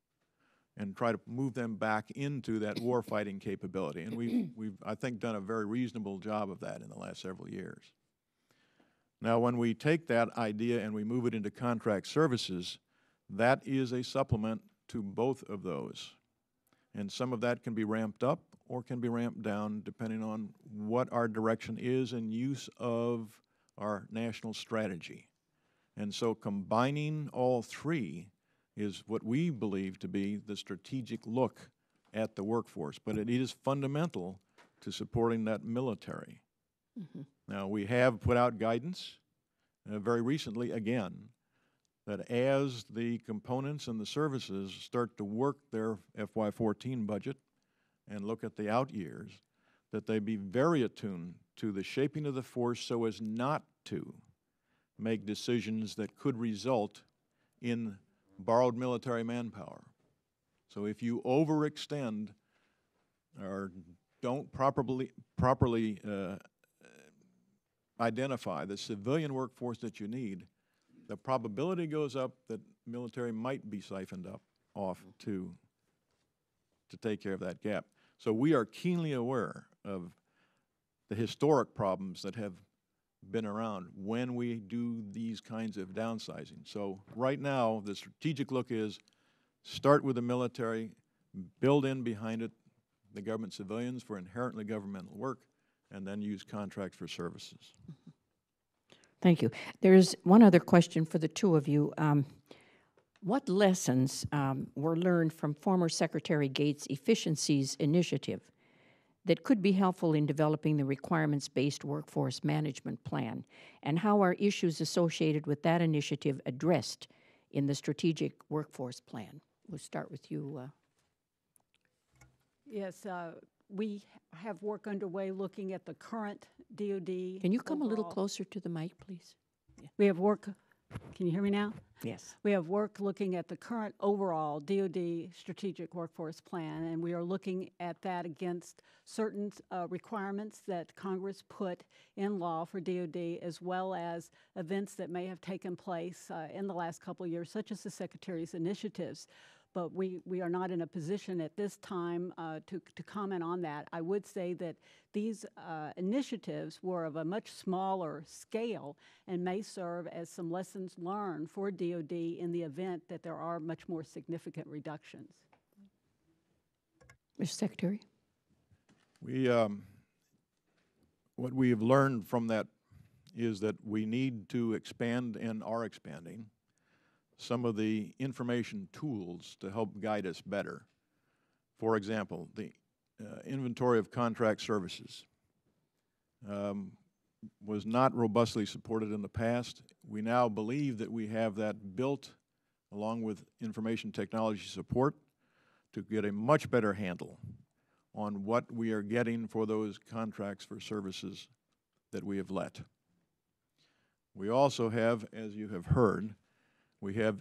and try to move them back into that warfighting capability. And we've, we've, I think, done a very reasonable job of that in the last several years. Now, when we take that idea and we move it into contract services, that is a supplement to both of those. And some of that can be ramped up or can be ramped down depending on what our direction is and use of our national strategy. And so combining all three is what we believe to be the strategic look at the workforce. But it is fundamental to supporting that military. Mm-hmm. Now, we have put out guidance uh, very recently, again, that as the components and the services start to work their F Y fourteen budget and look at the out years, that they be very attuned to the shaping of the force so as not to make decisions that could result in borrowed military manpower. So if you overextend or don't properly, properly uh, identify the civilian workforce that you need, the probability goes up that military might be siphoned up off to, to take care of that gap. So we are keenly aware of the historic problems that have been around when we do these kinds of downsizing. So right now, the strategic look is start with the military, build in behind it the government civilians for inherently governmental work, and then use contracts for services. Thank you. There's one other question for the two of you. Um, what lessons um, were learned from former Secretary Gates' efficiencies initiative that could be helpful in developing the requirements-based workforce management plan? And how are issues associated with that initiative addressed in the strategic workforce plan? We'll start with you. Uh. Yes, uh, we have work underway looking at the current D O D. Can you come a little overall. closer to the mic, please? Yeah. We have work, can you hear me now? Yes. We have work looking at the current overall D O D strategic workforce plan, and we are looking at that against certain uh, requirements that Congress put in law for D O D, as well as events that may have taken place uh, in the last couple of years, such as the Secretary's initiatives. But we, we are not in a position at this time uh, to, to comment on that. I would say that these uh, initiatives were of a much smaller scale and may serve as some lessons learned for D O D in the event that there are much more significant reductions. Mister Secretary? We, um, what we have learned from that is that we need to expand and are expanding some of the information tools to help guide us better. For example, the uh, inventory of contract services um, was not robustly supported in the past. We now believe that we have that built along with information technology support to get a much better handle on what we are getting for those contracts for services that we have let. We also have, as you have heard, we have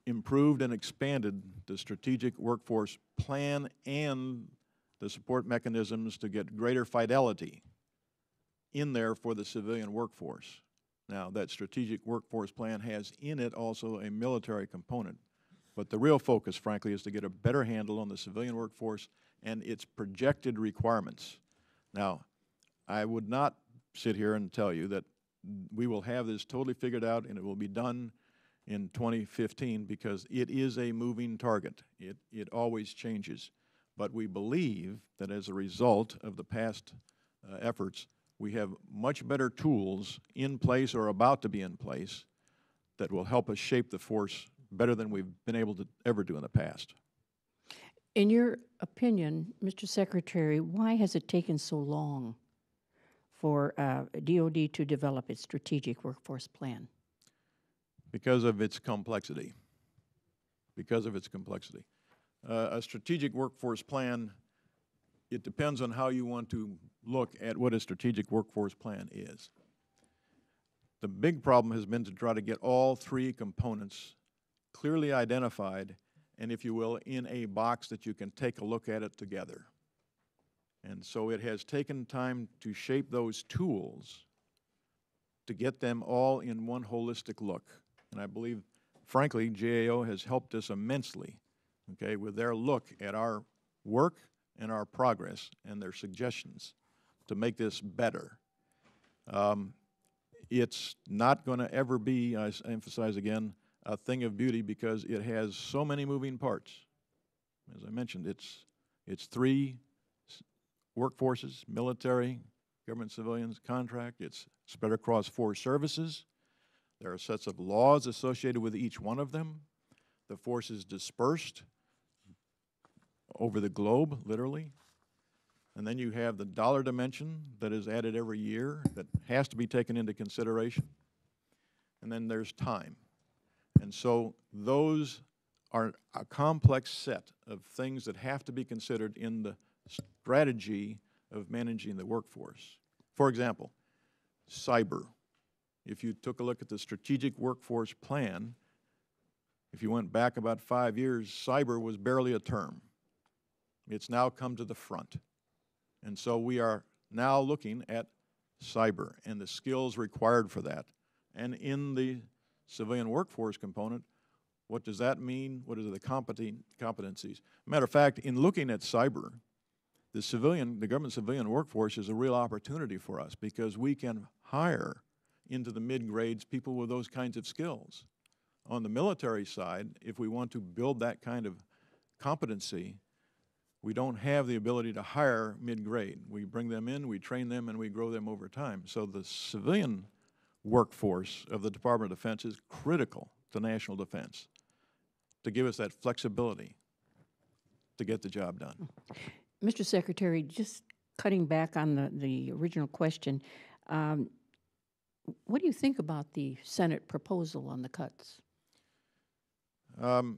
improved and expanded the strategic workforce plan and the support mechanisms to get greater fidelity in there for the civilian workforce. Now, that strategic workforce plan has in it also a military component, but the real focus, frankly, is to get a better handle on the civilian workforce and its projected requirements. Now, I would not sit here and tell you that we will have this totally figured out and it will be done in twenty fifteen, because it is a moving target. It, it always changes. But we believe that as a result of the past uh, efforts, we have much better tools in place or about to be in place that will help us shape the force better than we've been able to ever do in the past. In your opinion, Mister Secretary, why has it taken so long for uh, D O D to develop its strategic workforce plan? Because of its complexity. Because of its complexity. Uh, a strategic workforce plan, it depends on how you want to look at what a strategic workforce plan is. The big problem has been to try to get all three components clearly identified and, if you will, in a box that you can take a look at it together. And so it has taken time to shape those tools to get them all in one holistic look. And I believe, frankly, G A O has helped us immensely, okay, with their look at our work and our progress and their suggestions to make this better. Um, it's not going to ever be, I emphasize again, a thing of beauty because it has so many moving parts. As I mentioned, it's, it's three workforces, military, government civilians, contract. It's spread across four services. There are sets of laws associated with each one of them. The force is dispersed over the globe, literally. And then you have the dollar dimension that is added every year that has to be taken into consideration. And then there's time. And so those are a complex set of things that have to be considered in the strategy of managing the workforce. For example, cyber. If you took a look at the strategic workforce plan, if you went back about five years, cyber was barely a term. It's now come to the front. And so we are now looking at cyber and the skills required for that. And in the civilian workforce component, what does that mean? What are the competencies? Matter of fact, in looking at cyber, the civilian, the government civilian workforce is a real opportunity for us because we can hire into the mid-grades people with those kinds of skills. On the military side, if we want to build that kind of competency, we don't have the ability to hire mid-grade. We bring them in, we train them, and we grow them over time. So the civilian workforce of the Department of Defense is critical to national defense to give us that flexibility to get the job done. Mister Secretary, just cutting back on the, the original question, um, what do you think about the Senate proposal on the cuts? Um,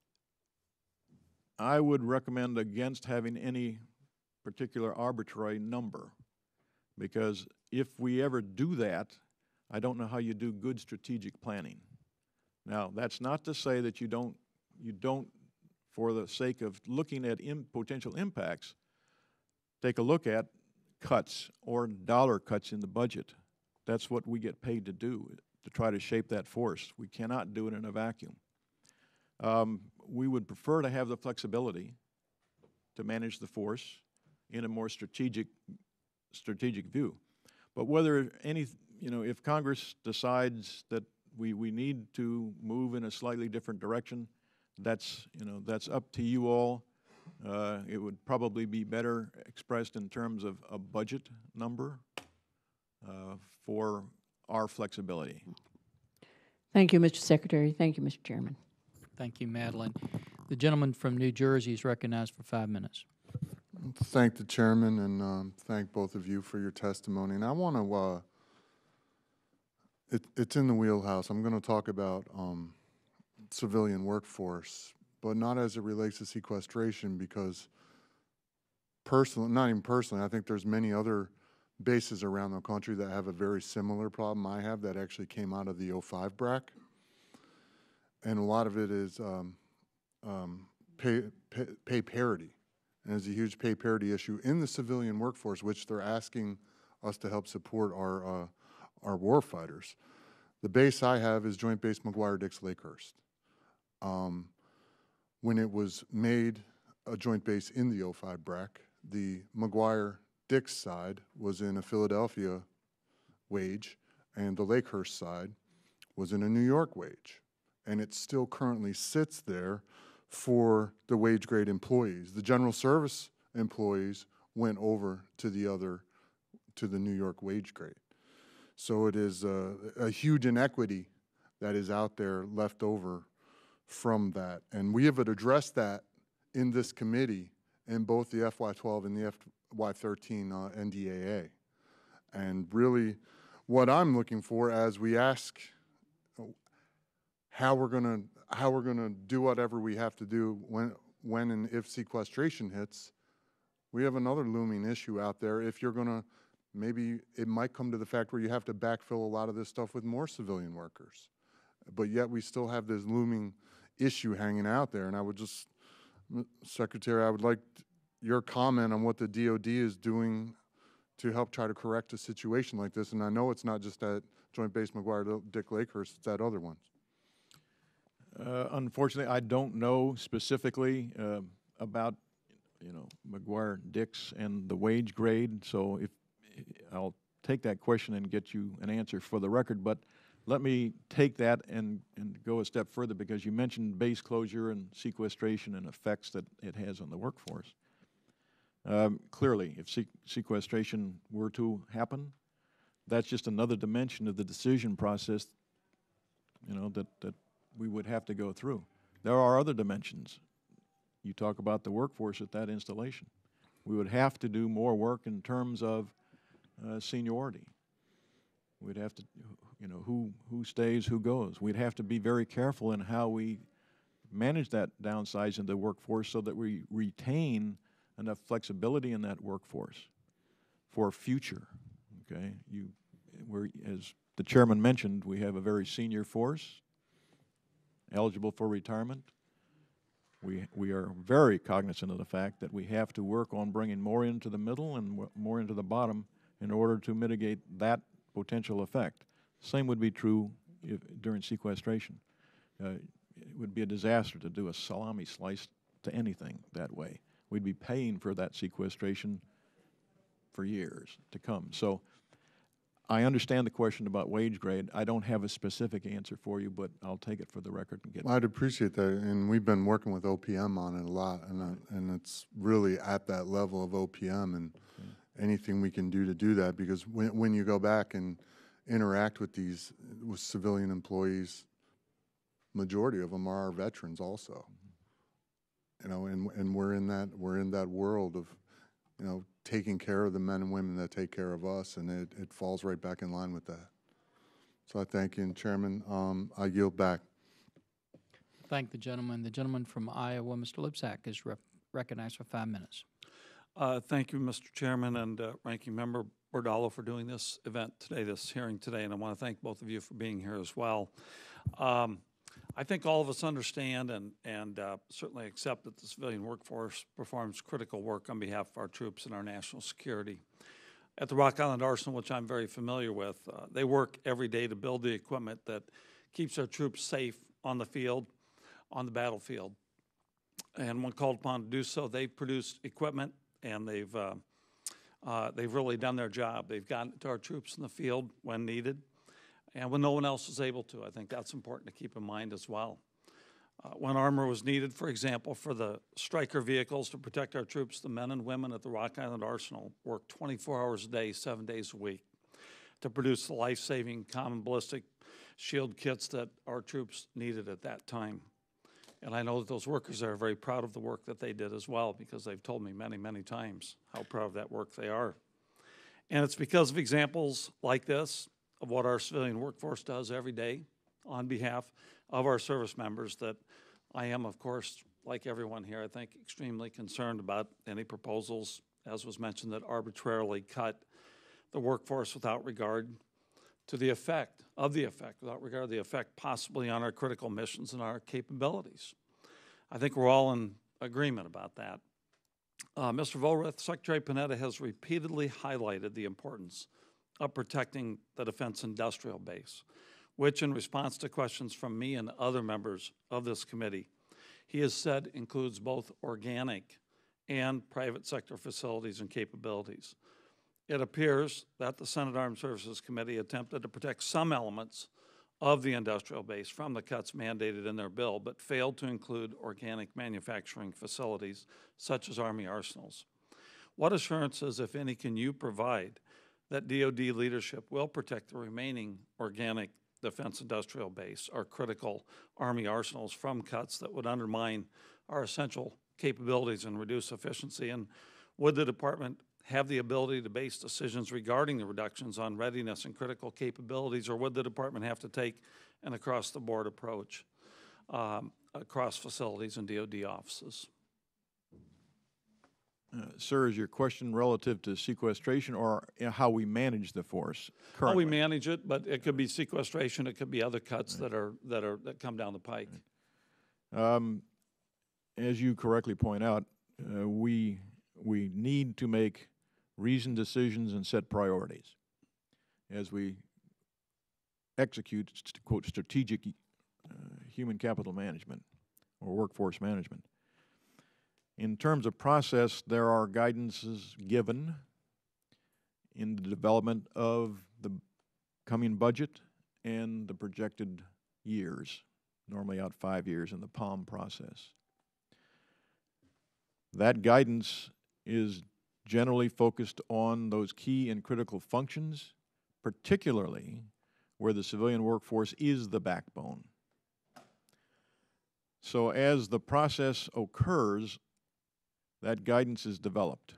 I would recommend against having any particular arbitrary number, because if we ever do that, I don't know how you do good strategic planning. Now, that's not to say that you don't, you don't, for the sake of looking at im- potential impacts, take a look at cuts or dollar cuts in the budget. That's what we get paid to do, to try to shape that force. We cannot do it in a vacuum. Um, we would prefer to have the flexibility to manage the force in a more strategic, strategic view. But whether any, you know, if Congress decides that we, we need to move in a slightly different direction, that's, you know, that's up to you all. Uh, it would probably be better expressed in terms of a budget number uh, for our flexibility. Thank you, Mister Secretary. Thank you, Mister Chairman. Thank you, Madeline. The gentleman from New Jersey is recognized for five minutes. Thank the chairman and um, thank both of you for your testimony. And I want to, uh, it, it's in the wheelhouse. I'm going to talk about um, civilian workforce, but not as it relates to sequestration, because personally, not even personally, I think there's many other bases around the country that have a very similar problem I have that actually came out of the oh five B R A C. and a lot of it is um, um, pay, pay, pay parity. And there's a huge pay parity issue in the civilian workforce, which they're asking us to help support our, uh, our war fighters. The base I have is Joint Base McGuire-Dix Lakehurst. Um, when it was made a joint base in the oh five B R A C, the McGuire-Dix side was in a Philadelphia wage, and the Lakehurst side was in a New York wage. And it still currently sits there for the wage grade employees. The general service employees went over to the other, to the New York wage grade. So it is a, a huge inequity that is out there left over from that. And we have addressed that in this committee in both the F Y twelve and the F Y thirteen uh, N D A A. And really what I'm looking for as we ask how we're gonna how we're gonna do whatever we have to do when when and if sequestration hits, we have another looming issue out there. If you're gonna, maybe it might come to the fact where you have to backfill a lot of this stuff with more civilian workers. But yet we still have this looming issue hanging out there. And I would just, Secretary, I would like your comment on what the D O D is doing to help try to correct a situation like this. And I know it's not just at Joint Base McGuire-Dix Lakehurst, it's at other ones. Uh, unfortunately, I don't know specifically uh, about, you know, McGuire-Dix and the wage grade. So if I'll take that question and get you an answer for the record, but let me take that and, and go a step further, because you mentioned base closure and sequestration and effects that it has on the workforce. Um, clearly, if se sequestration were to happen, that's just another dimension of the decision process, you know, that, that we would have to go through. There are other dimensions. You talk about the workforce at that installation. We would have to do more work in terms of uh, seniority. We'd have to, you know, who, who stays, who goes. We'd have to be very careful in how we manage that downsizing of the workforce so that we retain enough flexibility in that workforce for future, okay? You, we're, as the chairman mentioned, we have a very senior force eligible for retirement. We, we are very cognizant of the fact that we have to work on bringing more into the middle and more into the bottom in order to mitigate that potential effect. Same would be true if, during sequestration. Uh, it would be a disaster to do a salami slice to anything that way. We'd be paying for that sequestration for years to come. So I understand the question about wage grade. I don't have a specific answer for you, but I'll take it for the record and get Well, I'd appreciate that, and we've been working with O P M on it a lot, and, uh, and it's really at that level of O P M, and okay. anything we can do to do that, because when, when you go back and interact with these, with civilian employees, majority of them are our veterans also. Mm-hmm. You know, and, and we're in that, we're in that world of, you know, taking care of the men and women that take care of us, and it, it falls right back in line with that. So I thank you, and Chairman, um, I yield back. Thank the gentleman. The gentleman from Iowa, Mister Lipsack, is rep recognized for five minutes. Uh, thank you, Mister Chairman and uh, Ranking Member Bordallo, for doing this event today, this hearing today, and I want to thank both of you for being here as well. Um, I think all of us understand and, and uh, certainly accept that the civilian workforce performs critical work on behalf of our troops and our national security. At the Rock Island Arsenal, which I'm very familiar with, uh, they work every day to build the equipment that keeps our troops safe on the field, on the battlefield. And when called upon to do so, they've produced equipment, and they've, uh, uh, they've really done their job. They've gotten to our troops in the field when needed, and when no one else was able to. I think that's important to keep in mind as well. Uh, when armor was needed, for example, for the Stryker vehicles to protect our troops, the men and women at the Rock Island Arsenal worked twenty-four hours a day, seven days a week to produce the life-saving common ballistic shield kits that our troops needed at that time. And I know that those workers are very proud of the work that they did as well, because they've told me many, many times how proud of that work they are. And it's because of examples like this, of what our civilian workforce does every day on behalf of our service members, that I am, of course, like everyone here, I think, extremely concerned about any proposals, as was mentioned, that arbitrarily cut the workforce without regard to the effect, of the effect, without regard to the effect possibly on our critical missions and our capabilities. I think we're all in agreement about that. Uh, Mister Volrath, Secretary Panetta has repeatedly highlighted the importance of protecting the defense industrial base, which in response to questions from me and other members of this committee, he has said includes both organic and private sector facilities and capabilities. It appears that the Senate Armed Services Committee attempted to protect some elements of the industrial base from the cuts mandated in their bill, but failed to include organic manufacturing facilities such as Army arsenals. What assurances, if any, can you provide that D O D leadership will protect the remaining organic defense industrial base, our critical Army arsenals, from cuts that would undermine our essential capabilities and reduce efficiency? And would the department have the ability to base decisions regarding the reductions on readiness and critical capabilities, or would the department have to take an across-the-board approach um, across facilities and D O D offices? Uh, sir, is your question relative to sequestration or uh, how we manage the force currently? How we manage it, but it could be sequestration, it could be other cuts right. that are that are that come down the pike. Right. Um, as you correctly point out, uh, we we need to make reasoned decisions and set priorities as we execute, st quote, strategic uh, human capital management or workforce management. In terms of process, there are guidances given in the development of the coming budget and the projected years, normally out five years in the POM process. That guidance is generally focused on those key and critical functions, particularly where the civilian workforce is the backbone. So as the process occurs, that guidance is developed.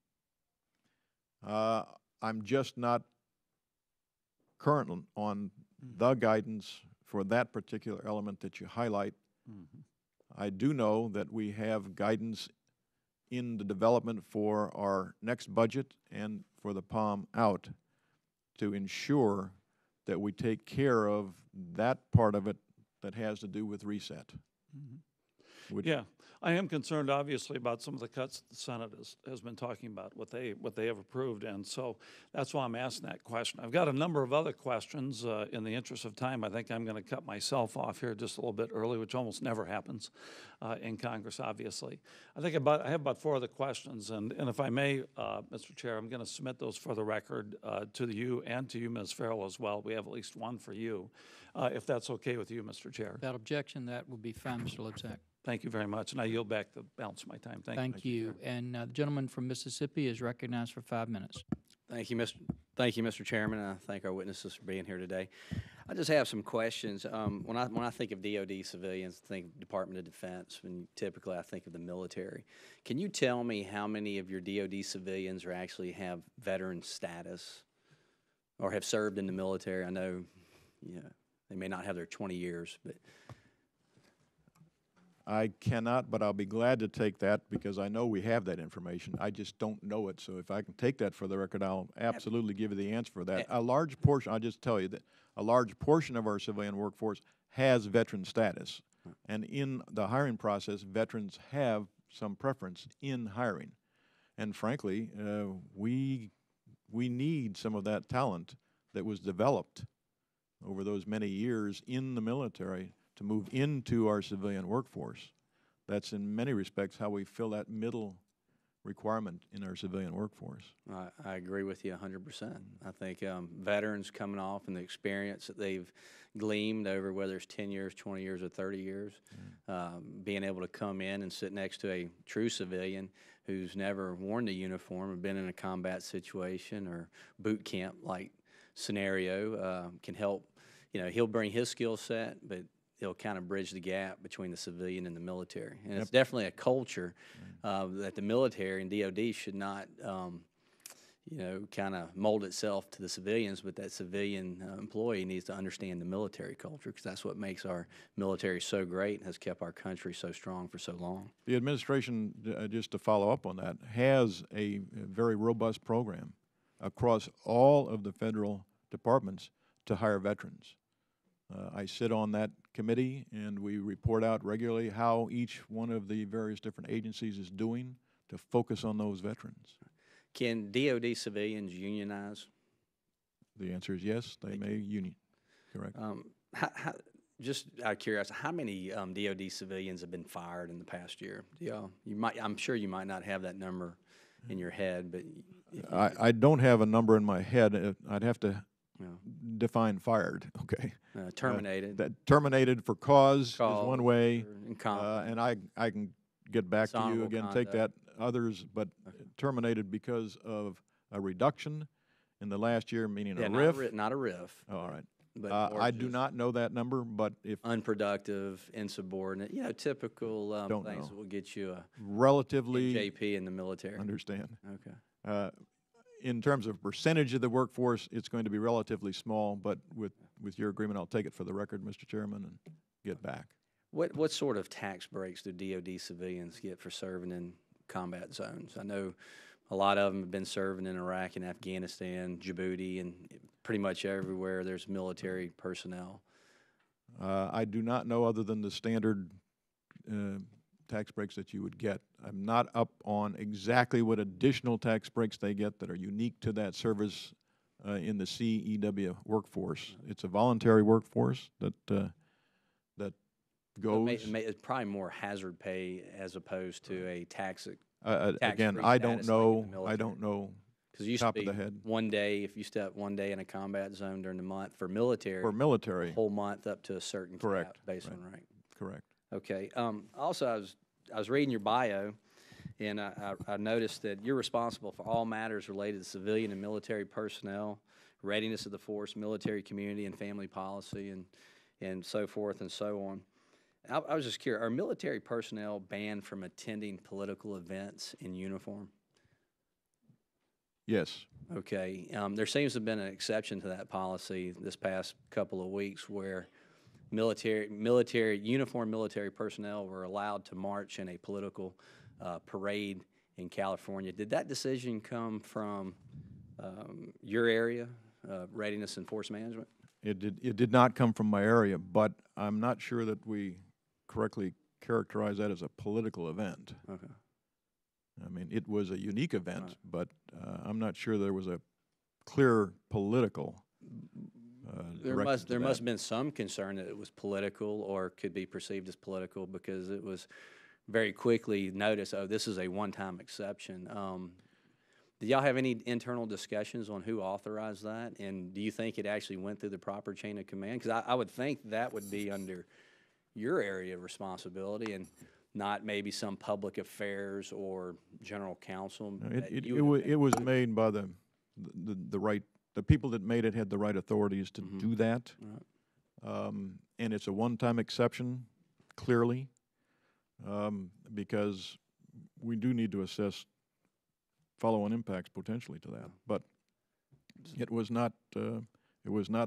Uh, I'm just not current on the guidance for that particular element that you highlight. Mm-hmm. I do know that we have guidance in the development for our next budget and for the POM out to ensure that we take care of that part of it that has to do with reset. Mm-hmm. Yeah, I am concerned obviously about some of the cuts that the Senate has, has been talking about, what they what they have approved, and so that's why I'm asking that question. I've got a number of other questions. Uh, in the interest of time, I think I'm going to cut myself off here just a little bit early, which almost never happens uh, in Congress, obviously. I think about I have about four other questions, and, and if I may, uh, Mister Chair, I'm going to submit those for the record uh, to you and to you, Miz Farrell, as well. We have at least one for you, uh, if that's okay with you, Mister Chair. Without objection, that would be fine, Mister Lipsack. Thank you very much, and I yield back the balance of my time. Thank, Thank you. you. And uh, the gentleman from Mississippi is recognized for five minutes. Thank you, Mister Thank you, Mister Chairman. I thank our witnesses for being here today. I just have some questions. Um, when I when I think of D O D civilians, I think Department of Defense. When typically I think of the military. Can you tell me how many of your D O D civilians are actually have veteran status or have served in the military? I know, you know, they may not have their twenty years, but I cannot, but I'll be glad to take that because I know we have that information. I just don't know it. So if I can take that for the record, I'll absolutely give you the answer for that. A large portion, I'll just tell you that a large portion of our civilian workforce has veteran status. And in the hiring process, veterans have some preference in hiring. And frankly, uh, we, we need some of that talent that was developed over those many years in the military to move into our civilian workforce. That's in many respects how we fill that middle requirement in our civilian workforce. I, I agree with you one hundred percent. I think um, veterans coming off and the experience that they've gleaned over whether it's ten years, twenty years, or thirty years, yeah. um, being able to come in and sit next to a true civilian who's never worn the uniform or been in a combat situation or boot camp-like scenario uh, can help. You know, he'll bring his skill set, but it'll kind of bridge the gap between the civilian and the military. And yep. It's definitely a culture uh, that the military and D O D should not, um, you know, kind of mold itself to the civilians, but that civilian uh, employee needs to understand the military culture because that's what makes our military so great and has kept our country so strong for so long. The administration, uh, just to follow up on that, has a very robust program across all of the federal departments to hire veterans. Uh, I sit on that committee, and we report out regularly how each one of the various different agencies is doing to focus on those veterans. Can D O D civilians unionize? The answer is yes, they may union, correct. Um, how, how, just out of curiosity, how many um, D O D civilians have been fired in the past year? Do y'all, you might, I'm sure you might not have that number in your head, but if you I, I don't have a number in my head. Uh, I'd have to Yeah. define fired, okay? uh, terminated, That terminated for cause, Cause is one way, or uh, incompetent. and I, I can get back to you Dishonorable again, take that, others, but Okay. terminated because of a reduction in the last year, meaning Yeah, a not riff. a ri- not a riff, Oh, all right. but Uh, more I do just not know that number, but if unproductive, insubordinate, you know, typical um, Don't things know. that will get you a relatively, J P in the military. understand. Okay. Uh, In terms of percentage of the workforce, it's going to be relatively small, but with, with your agreement, I'll take it for the record, Mister Chairman, and get back. What what sort of tax breaks do D O D civilians get for serving in combat zones? I know a lot of them have been serving in Iraq and Afghanistan, Djibouti, and pretty much everywhere there's military personnel. Uh, I do not know, other than the standard uh, tax breaks that you would get. I'm not up on exactly what additional tax breaks they get that are unique to that service uh, in the C E W workforce. It's a voluntary workforce that uh, that So it may- goes. it may- it's probably more hazard pay as opposed to a tax, Uh, uh, tax-free again, I don't status like in the know. I military. don't know because it used top to of be the head. one day, if you step one day in a combat zone during the month for military, for military. whole month up to a certain Correct, cap based right. on rank. Correct. Okay. Um, also, I was I was reading your bio, and I, I, I noticed that you're responsible for all matters related to civilian and military personnel, readiness of the force, military community and family policy, and and so forth and so on. I, I was just curious: are military personnel banned from attending political events in uniform? Yes. Okay. Um, there seems to have been an exception to that policy this past couple of weeks where military, military, uniformed military personnel were allowed to march in a political uh, parade in California. Did that decision come from um, your area, uh, readiness and force management? It did, it did not come from my area, but I'm not sure that we correctly characterize that as a political event. Okay. I mean, it was a unique event, Right. but uh, I'm not sure there was a clear political uh, There direction must to there that. must have been some concern that it was political or could be perceived as political because it was very quickly noticed, oh, this is a one-time exception. Um, did y'all have any internal discussions on who authorized that? And do you think it actually went through the proper chain of command? Because I, I would think that would be under your area of responsibility and not maybe some public affairs or general counsel. No, that It, it, you it would wa- have it was been- made by the, the, the right, the people that made it had the right authorities to Mhm. do that. Right. Um, and it's a one-time exception, clearly, um, because we do need to assess follow-on impacts potentially to that. But it was not, uh, it was not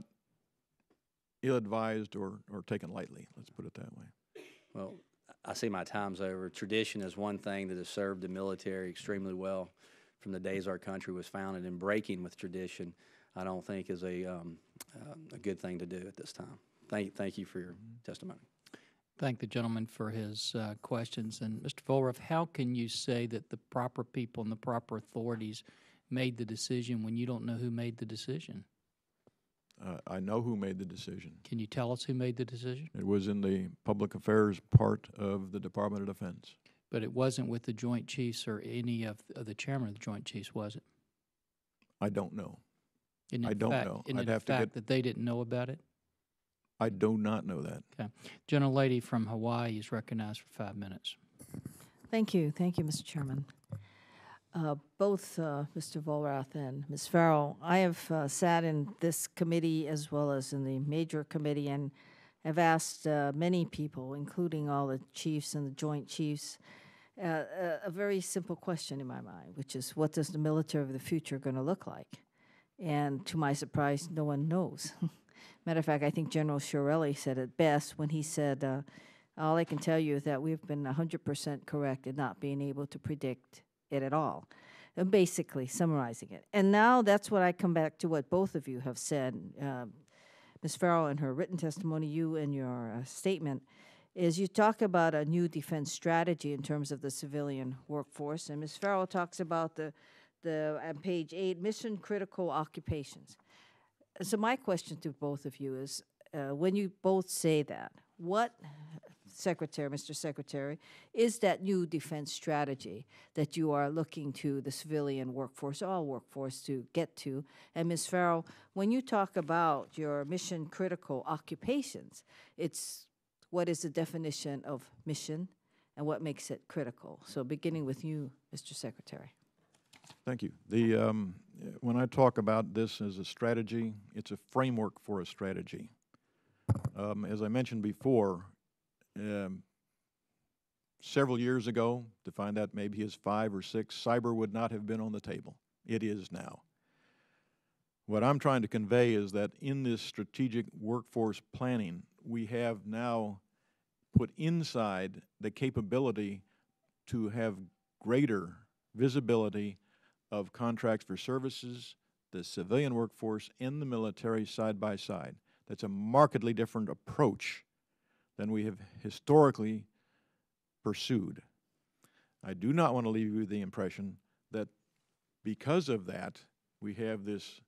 ill-advised or, or taken lightly, let's put it that way. Well, I see my time's over. Tradition is one thing that has served the military extremely well from the days our country was founded, and breaking with tradition, I don't think is a, um, uh, a good thing to do at this time. Thank, thank you for your testimony. Thank the gentleman for his uh, questions. And Mister Volrath, how can you say that the proper people and the proper authorities made the decision when you don't know who made the decision? Uh, I know who made the decision. Can you tell us who made the decision? It was in the public affairs part of the Department of Defense. But it wasn't with the Joint Chiefs or any of, of the chairman of the Joint Chiefs, was it? I don't know. Isn't it I don't fact- know. Isn't I'd it a have to fact get- that they didn't know about it? I do not know that. Okay. Gentlelady from Hawaii is recognized for five minutes. Thank you. Thank you, Mister Chairman. Uh, both uh, Mister Volrath and Miz Farrell, I have uh, sat in this committee as well as in the major committee and have asked uh, many people, including all the chiefs and the Joint Chiefs, uh, a, a very simple question in my mind, which is, what does the military of the future going to look like? And to my surprise, no one knows. Matter of fact, I think General Chiarelli said it best when he said, uh, all I can tell you is that we've been one hundred percent correct in not being able to predict it at all. And basically, summarizing it. And now that's what I come back to what both of you have said. Uh, Miz Farrell, in her written testimony, you in your uh, statement, is you talk about a new defense strategy in terms of the civilian workforce, and Miz Farrell talks about the, the on page eight, mission critical occupations. So my question to both of you is, uh, when you both say that, what, Secretary, Mister Secretary, is that new defense strategy that you are looking to the civilian workforce, all workforce, to get to? And Miz Farrell, when you talk about your mission critical occupations, it's what is the definition of mission and what makes it critical? So beginning with you, Mister Secretary. Thank you. The, um, when I talk about this as a strategy, it's a framework for a strategy. Um, as I mentioned before, um, several years ago, to find out maybe as five or six, cyber would not have been on the table. It is now. What I'm trying to convey is that in this strategic workforce planning, we have now put inside the capability to have greater visibility of contracts for services, the civilian workforce, and the military side by side. That's a markedly different approach than we have historically pursued. I do not want to leave you with the impression that because of that, we have this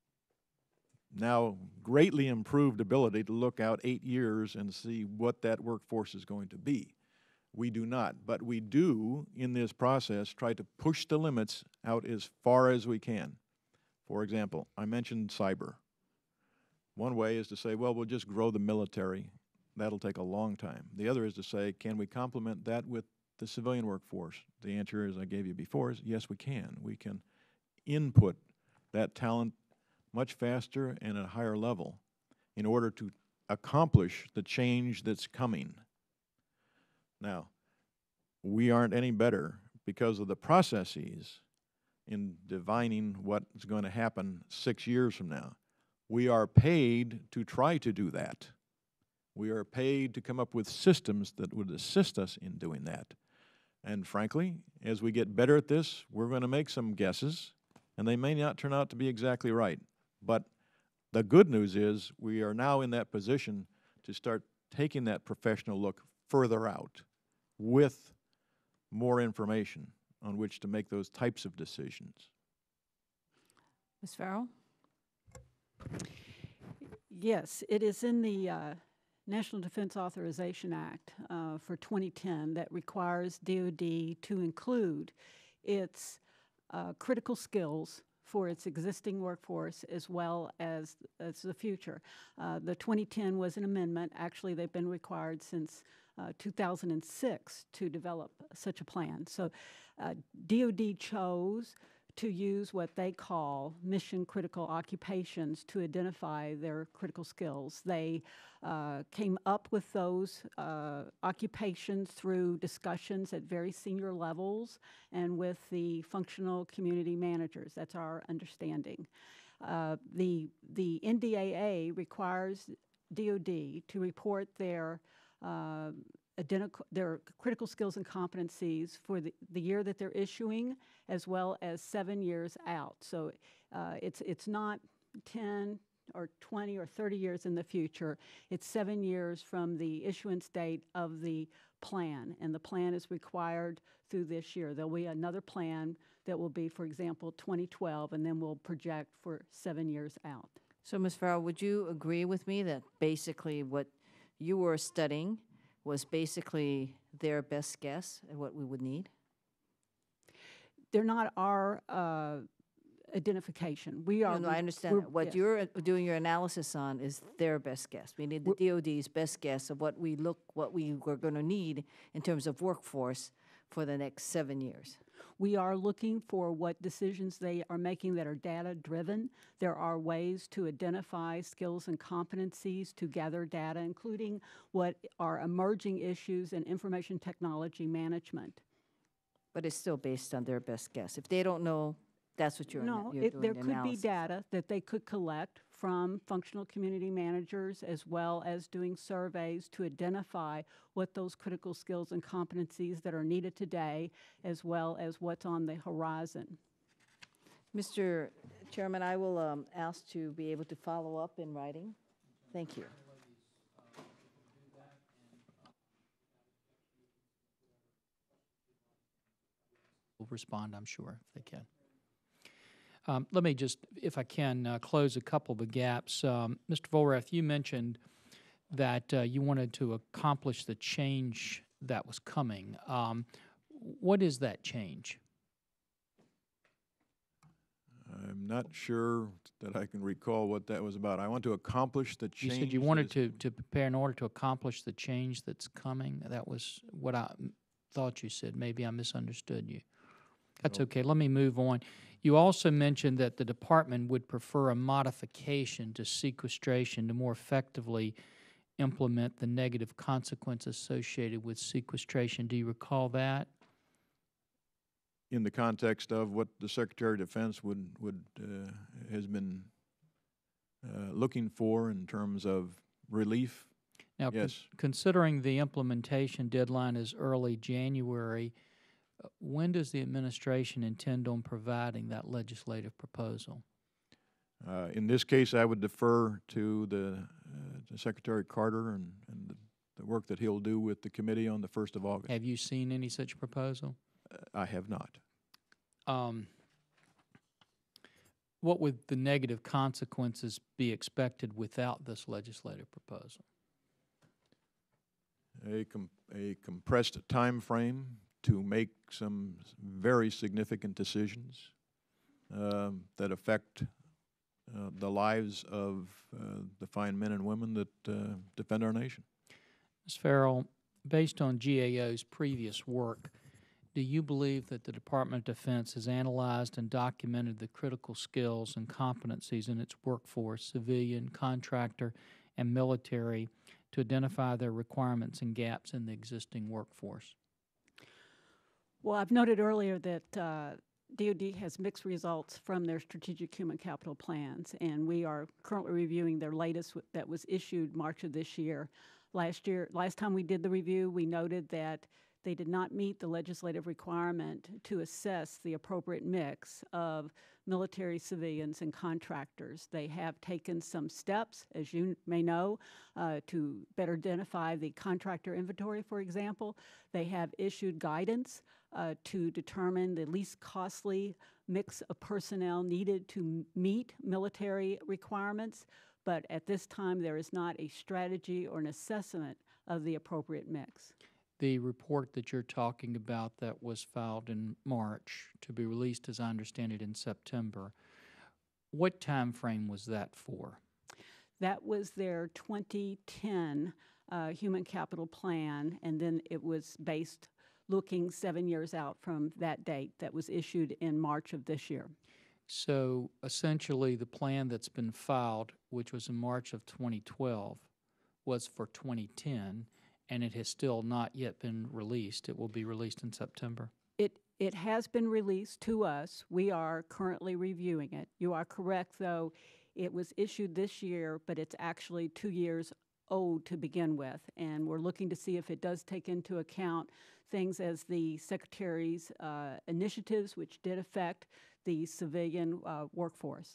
now greatly improved ability to look out eight years and see what that workforce is going to be. We do not, but we do, in this process, try to push the limits out as far as we can. For example, I mentioned cyber. One way is to say, well, we'll just grow the military. That'll take a long time. The other is to say, can we complement that with the civilian workforce? The answer, as I gave you before, is yes, we can. We can input that talent much faster and at a higher level in order to accomplish the change that's coming. Now, we aren't any better because of the processes in divining what's going to happen six years from now. We are paid to try to do that. We are paid to come up with systems that would assist us in doing that. And frankly, as we get better at this, we're going to make some guesses, and they may not turn out to be exactly right. But the good news is we are now in that position to start taking that professional look further out with more information on which to make those types of decisions. Miz Farrell? Yes, it is in the uh, National Defense Authorization Act uh, for twenty ten that requires D O D to include its uh, critical skills for its existing workforce as well as, as the future. Uh, the twenty ten was an amendment. Actually, they've been required since uh, two thousand six to develop such a plan. So uh, D O D chose to use what they call mission critical occupations to identify their critical skills. They uh, came up with those uh, occupations through discussions at very senior levels and with the functional community managers. That's our understanding. Uh, the, the N D A A requires D O D to report their uh, Identical, their critical skills and competencies for the, the year that they're issuing, as well as seven years out. So uh, it's, it's not ten or twenty or thirty years in the future. It's seven years from the issuance date of the plan, and the plan is required through this year. There'll be another plan that will be, for example, twenty twelve, and then we'll project for seven years out. So, Miz Farrell, would you agree with me that basically what you were studying was basically their best guess at what we would need? They're not our uh, identification. We are. No, no, I understand that. What yes. you're uh, doing your analysis on is their best guess. We need the D O D's best guess of what we look, what we were going to need in terms of workforce for the next seven years. We are looking for what decisions they are making that are data-driven. There are ways to identify skills and competencies to gather data, including what are emerging issues in information technology management. But it's still based on their best guess. If they don't know, that's what you're, no, you're it, doing there the could be analysis. data that they could collect from functional community managers, as well as doing surveys to identify what those critical skills and competencies that are needed today, as well as what's on the horizon. Mister Chairman, I will um, ask to be able to follow up in writing. Thank you. Will respond, I'm sure, if they can. Um, let me just, if I can, uh, close a couple of the gaps. Um, Mister Volrath, you mentioned that uh, you wanted to accomplish the change that was coming. Um, what is that change? I'm not sure that I can recall what that was about. I want to accomplish the You change. said you that wanted is- to, to prepare in order to accomplish the change that's coming. That was what I m- thought you said. Maybe I misunderstood you. That's No. okay. Let me move on. You also mentioned that the department would prefer a modification to sequestration to more effectively implement the negative consequences associated with sequestration. Do you recall that? In the context of what the Secretary of Defense would, would, uh, has been uh, looking for in terms of relief? Now, con- Yes. considering the implementation deadline is early January, uh, when does the administration intend on providing that legislative proposal? Uh, In this case, I would defer to the, uh, to Secretary Carter and, and the, the work that he'll do with the committee on the first of August. Have you seen any such proposal? Uh, I have not. Um, what would the negative consequences be expected without this legislative proposal? A, com- a compressed time frame to make some s- very significant decisions um, that affect uh, the lives of uh, the fine men and women that uh, defend our nation. Miz Farrell, based on G A O's previous work, do you believe that the Department of Defense has analyzed and documented the critical skills and competencies in its workforce, civilian, contractor, and military, to identify their requirements and gaps in the existing workforce? Well, I've noted earlier that uh, D O D has mixed results from their strategic human capital plans, and we are currently reviewing their latest w- that was issued March of this year. Last year, last time we did the review, we noted that they did not meet the legislative requirement to assess the appropriate mix of military, civilians, and contractors. They have taken some steps, as you may know, uh, to better identify the contractor inventory, for example. They have issued guidance uh, to determine the least costly mix of personnel needed to m- meet military requirements. But at this time, there is not a strategy or an assessment of the appropriate mix. The report that you're talking about that was filed in March, to be released, as I understand it, in September, what time frame was that for? That was their twenty ten uh, Human Capital Plan, and then it was based looking seven years out from that date that was issued in March of this year. So essentially, the plan that's been filed, which was in March of twenty twelve, was for twenty ten, and it has still not yet been released. It will be released in September. It, it has been released to us. We are currently reviewing it. You are correct, though. It was issued this year, but it's actually two years old to begin with, and we're looking to see if it does take into account things as the Secretary's uh, initiatives, which did affect the civilian uh, workforce.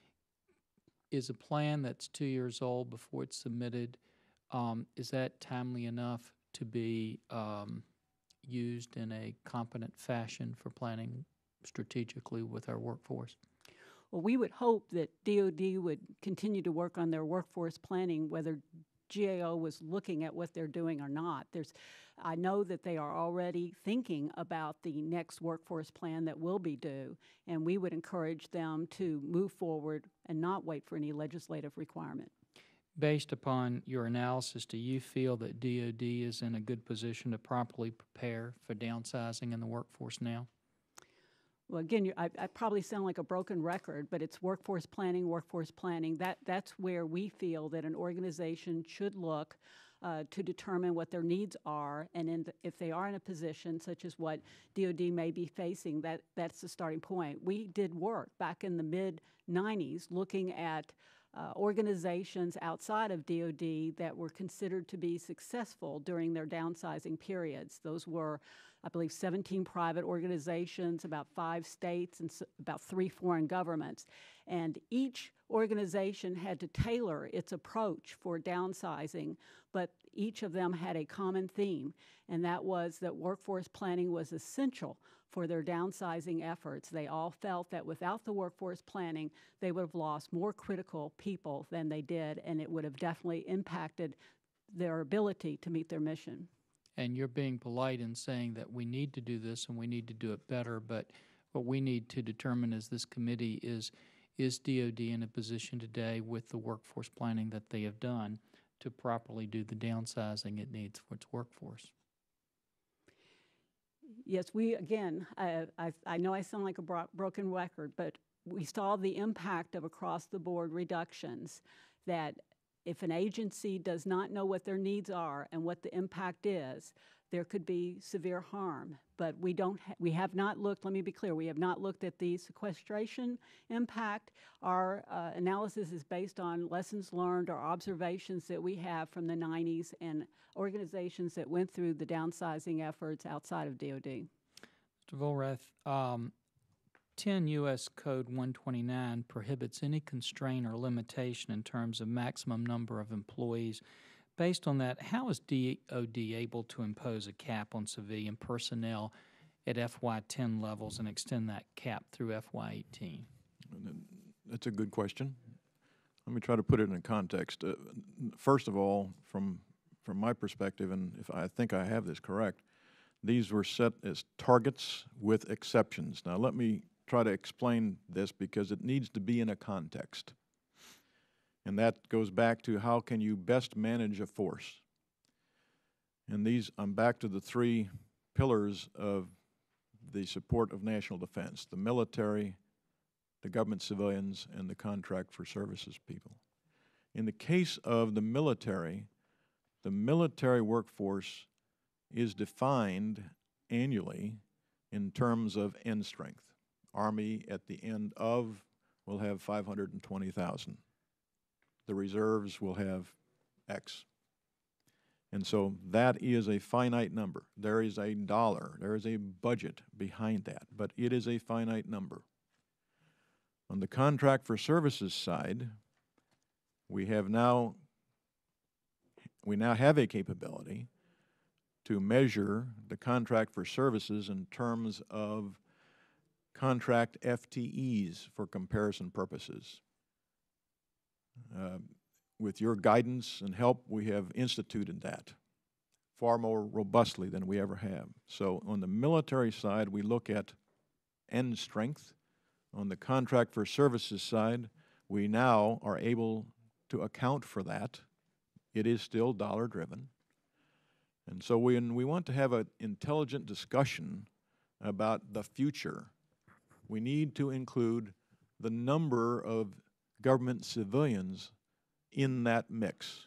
Is a plan that's two years old before it's submitted, um, is that timely enough to be um, used in a competent fashion for planning strategically with our workforce? Well, we would hope that D O D would continue to work on their workforce planning, whether G A O was looking at what they're doing or not. There's, I know that they are already thinking about the next workforce plan that will be due, and we would encourage them to move forward and not wait for any legislative requirement. Based upon your analysis, do you feel that D O D is in a good position to properly prepare for downsizing in the workforce now? Well, again, you, I, I probably sound like a broken record, but it's workforce planning, workforce planning. That, that's where we feel that an organization should look uh, to determine what their needs are, and in the, if they are in a position such as what D O D may be facing, that, that's the starting point. We did work back in the mid nineties looking at uh, organizations outside of D O D that were considered to be successful during their downsizing periods. Those were I believe, seventeen private organizations, about five states, and s- about three foreign governments. And each organization had to tailor its approach for downsizing, but each of them had a common theme, and that was that workforce planning was essential for their downsizing efforts. They all felt that without the workforce planning, they would have lost more critical people than they did, and it would have definitely impacted their ability to meet their mission. And you're being polite in saying that we need to do this and we need to do it better, but what we need to determine as this committee is, is D O D in a position today with the workforce planning that they have done to properly do the downsizing it needs for its workforce? Yes, we, again, I, I, I know I sound like a bro broken record, but we saw the impact of across-the-board reductions, that if an agency does not know what their needs are and what the impact is, there could be severe harm. But we don't, ha we have not looked, let me be clear, we have not looked at the sequestration impact. Our uh, analysis is based on lessons learned or observations that we have from the nineties and organizations that went through the downsizing efforts outside of D O D. Mister Volrath, um, ten U S Code one twenty-nine prohibits any constraint or limitation in terms of maximum number of employees. Based on that, how is D O D able to impose a cap on civilian personnel at F Y ten levels and extend that cap through F Y eighteen? That's a good question. Let me try to put it in context. Uh, first of all, from from my perspective, and if I think I have this correct, these were set as targets with exceptions. Now, let me try to explain this because it needs to be in a context. And that goes back to how can you best manage a force. And these, I'm back to the three pillars of the support of national defense: the military, the government civilians, and the contract for services people. In the case of the military, the military workforce is defined annually in terms of end strength. Army at the end of will have five hundred twenty thousand. The reserves will have X. And so that is a finite number. There is a dollar, there is a budget behind that, but it is a finite number. On the contract for services side, we have now, we now have a capability to measure the contract for services in terms of contract F T Es for comparison purposes. Uh, with your guidance and help, we have instituted that far more robustly than we ever have. So on the military side, we look at end strength. On the contract for services side, we now are able to account for that. It is still dollar driven. And so when we want to have an intelligent discussion about the future, we need to include the number of government civilians in that mix.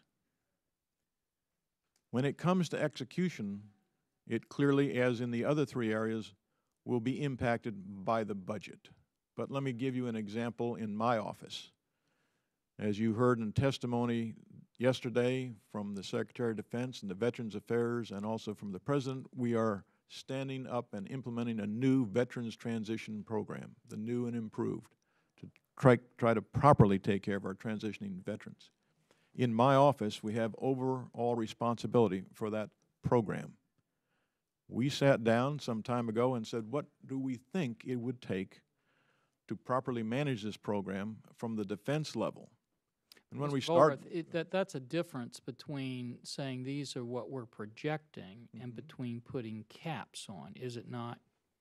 When it comes to execution, it clearly, as in the other three areas, will be impacted by the budget. But let me give you an example in my office. As you heard in testimony yesterday from the Secretary of Defense and the Veterans Affairs and also from the President, we are standing up and implementing a new Veterans Transition Program, the new and improved, to try, try to properly take care of our transitioning veterans. In my office, we have overall responsibility for that program. We sat down some time ago and said, what do we think it would take to properly manage this program from the defense level? And when we Mister start, Volrath, it, that, that's a difference between saying these are what we're projecting Mm-hmm. and between putting caps on, is it not?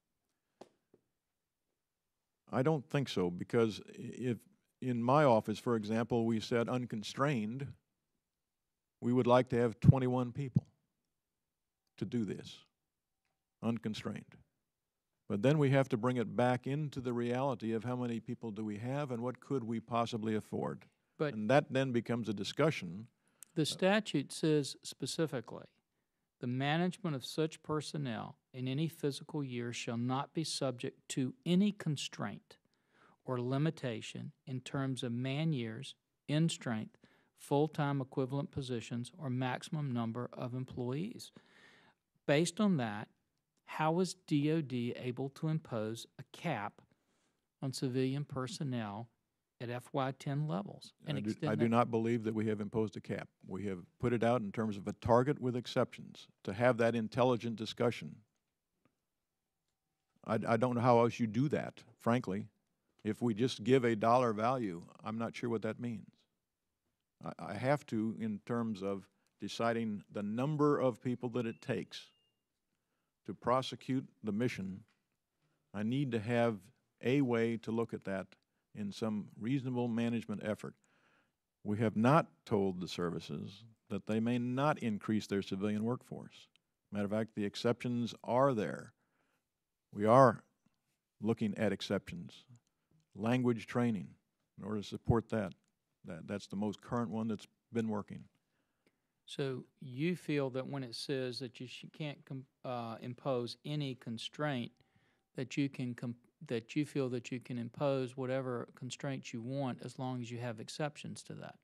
I don't think so, because if in my office, for example, we said unconstrained, we would like to have twenty-one people to do this, unconstrained. But then we have to bring it back into the reality of how many people do we have and what could we possibly afford. But And that then becomes a discussion. the statute says specifically, the management of such personnel in any physical year shall not be subject to any constraint or limitation in terms of man years, end strength, full-time equivalent positions, or maximum number of employees. Based on that, how is D O D able to impose a cap on civilian personnel at F Y ten levels? And I do, extend I do that- not believe that we have imposed a cap. We have put it out in terms of a target with exceptions to have that intelligent discussion. I, I don't know how else you do that, frankly. If we just give a dollar value, I'm not sure what that means. I, I have to, in terms of deciding the number of people that it takes to prosecute the mission, I need to have a way to look at that in some reasonable management effort. We have not told the services that they may not increase their civilian workforce. Matter of fact, the exceptions are there. We are looking at exceptions. Language training, in order to support that. that. That's the most current one that's been working. So you feel that when it says that you sh- can't com- uh, impose any constraint, that you can com- that you feel that you can impose whatever constraints you want as long as you have exceptions to that?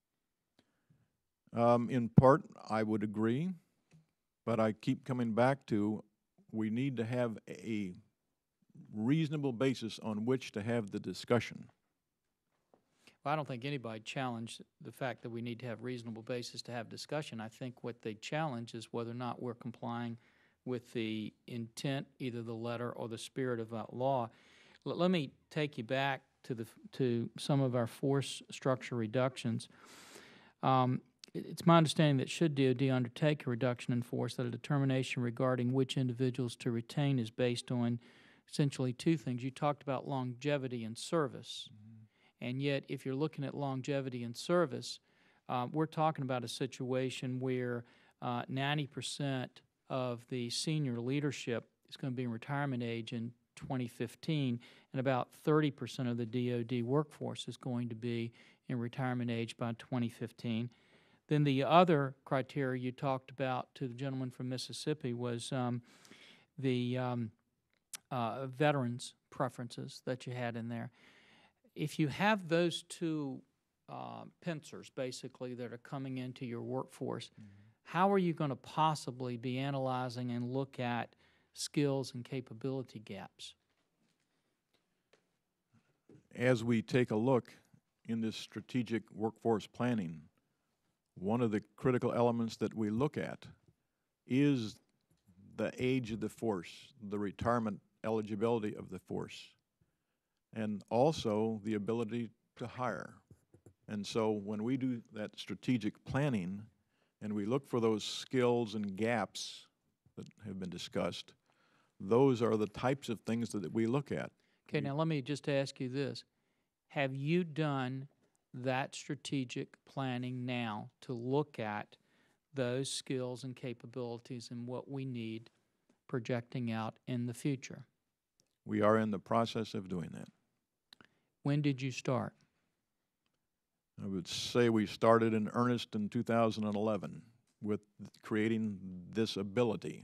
Um, in part, I would agree, but I keep coming back to we need to have a reasonable basis on which to have the discussion. Well, I don't think anybody challenged the fact that we need to have reasonable basis to have discussion. I think what they challenge is whether or not we're complying with the intent, either the letter or the spirit of that law. L- let me take you back to the to some of our force structure reductions. Um, it- it's my understanding that should D O D undertake a reduction in force, that a determination regarding which individuals to retain is based on essentially two things. You talked about longevity and service. And yet, if you're looking at longevity and service, uh, we're talking about a situation where uh, ninety percent of the senior leadership is going to be in retirement age in twenty fifteen, and about thirty percent of the D O D workforce is going to be in retirement age by twenty fifteen. Then the other criteria you talked about to the gentleman from Mississippi was um, the um, uh, veterans preferences that you had in there. If you have those two uh, pincers, basically, that are coming into your workforce, mm-hmm. how are you going to possibly be analyzing and look at skills and capability gaps? As we take a look in this strategic workforce planning, one of the critical elements that we look at is the age of the force, the retirement eligibility of the force, and also the ability to hire. And so when we do that strategic planning and we look for those skills and gaps that have been discussed, those are the types of things that we look at. Okay, now let me just ask you this. Have you done that strategic planning now to look at those skills and capabilities and what we need projecting out in the future? We are in the process of doing that. When did you start? I would say we started in earnest in two thousand eleven with creating this ability,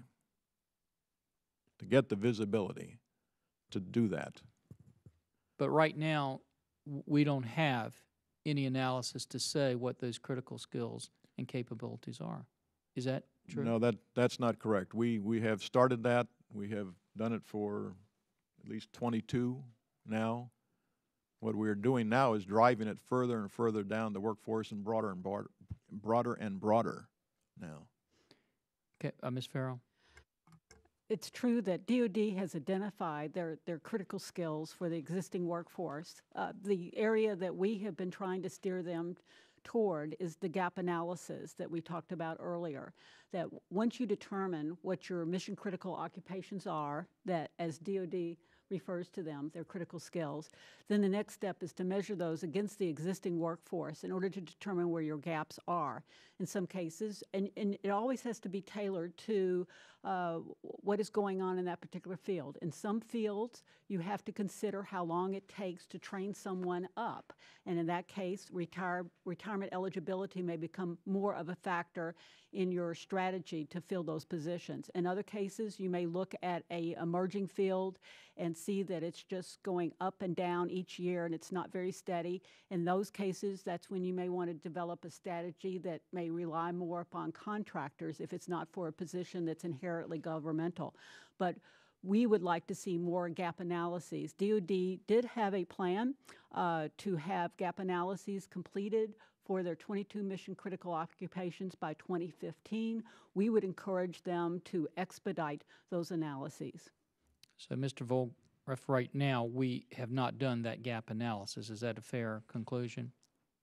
to get the visibility to do that. But right now, w- we don't have any analysis to say what those critical skills and capabilities are. Is that true? No, that, that's not correct. We, we have started that. We have done it for at least twenty-two now. What we're doing now is driving it further and further down the workforce and broader and broader, broader and broader now. Okay, uh, Miz Farrell? It's true that D O D has identified their, their critical skills for the existing workforce. Uh, the area that we have been trying to steer them toward is the gap analysis that we talked about earlier. That once you determine what your mission critical occupations are, that as D O D refers to them, their critical skills, then the next step is to measure those against the existing workforce in order to determine where your gaps are. In some cases, and, and it always has to be tailored to uh, what is going on in that particular field. In some fields, you have to consider how long it takes to train someone up. And in that case, retire, retirement eligibility may become more of a factor in your strategy to fill those positions. In other cases, you may look at a emerging field and see that it's just going up and down each year and it's not very steady. In those cases, that's when you may want to develop a strategy that may rely more upon contractors if it's not for a position that's inherently inherently governmental. But we would like to see more gap analyses. D O D did have a plan uh, to have gap analyses completed for their twenty-two mission critical occupations by twenty fifteen. We would encourage them to expedite those analyses. So, Mister Volrath, right now, we have not done that gap analysis. Is that a fair conclusion?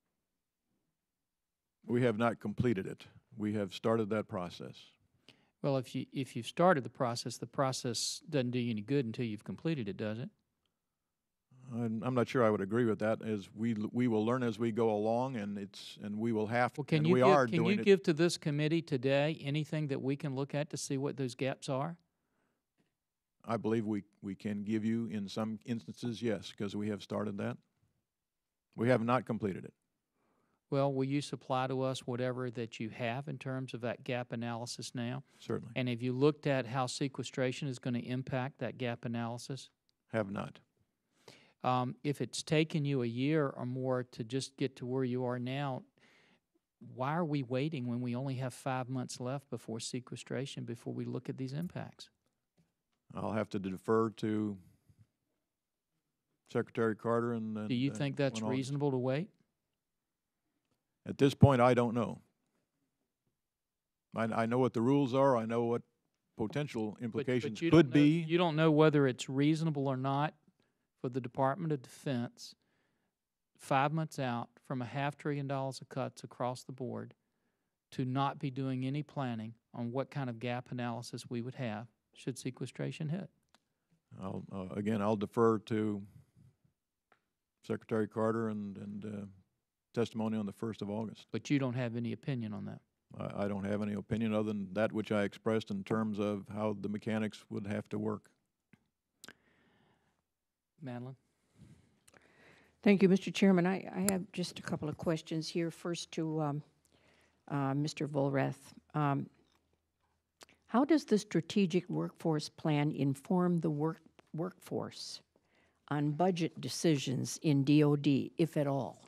We have not completed it. We have started that process. Well, if you, if you've started the process, the process doesn't do you any good until you've completed it, does it? I'm I'm not sure I would agree with that, as we, l- we will learn as we go along, and it's, and we will have, Well, can and you we give, are can you doing it. give to this committee today anything that we can look at to see what those gaps are? I believe we, we can give you, in some instances, yes, because we have started that. We have not completed it. Well, will you supply to us whatever that you have in terms of that gap analysis now? Certainly. And have you looked at how sequestration is going to impact that gap analysis? Have not. Um, if it's taken you a year or more to just get to where you are now, why are we waiting when we only have five months left before sequestration, before we look at these impacts? I'll have to defer to Secretary Carter and. and, Do you uh, think that's when August- reasonable to wait? At this point, I don't know. I, I know what the rules are. I know what potential But- implications but you could don't know- be. You don't know whether it's reasonable or not for the Department of Defense, five months out from a half trillion dollars of cuts across the board, to not be doing any planning on what kind of gap analysis we would have should sequestration hit. I'll, uh, again, I'll defer to Secretary Carter and, and uh, testimony on the first of August. But you don't have any opinion on that. I, I don't have any opinion other than that which I expressed in terms of how the mechanics would have to work. Madeline? Thank you, Mister Chairman. I, I have just a couple of questions here. First to um, uh, Mister Volrath. Um, how does the strategic workforce plan inform the work, workforce on budget decisions in D O D, if at all?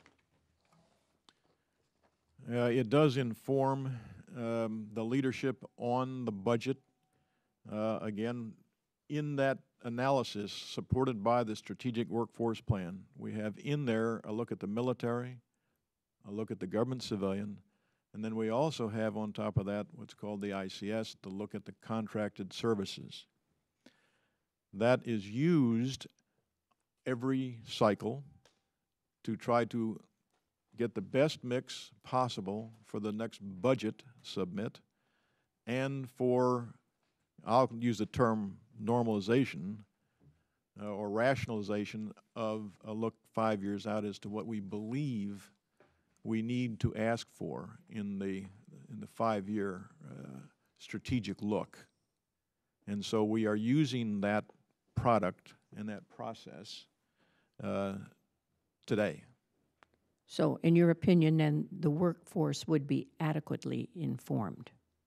Uh, it does inform um, the leadership on the budget. Uh, again, in that analysis supported by the strategic workforce plan, we have in there a look at the military, a look at the government civilian, and then we also have on top of that what's called the I C S, to look at the contracted services. That is used every cycle to try to get the best mix possible for the next budget submit, and for, I'll use the term normalization uh, or rationalization of a look five years out as to what we believe we need to ask for in the in the five-year uh, strategic look. And so we are using that product and that process uh, today. So, in your opinion, then, the workforce would be adequately informed?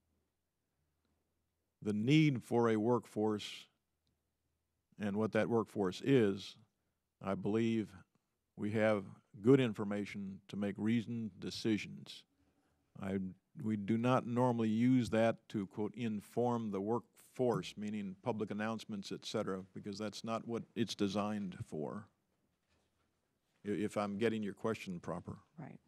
The need for a workforce and what that workforce is, I believe we have good information to make reasoned decisions. I, we do not normally use that to, quote, inform the workforce, meaning public announcements, et cetera, because that's not what it's designed for, i- if I'm getting your question proper. Right.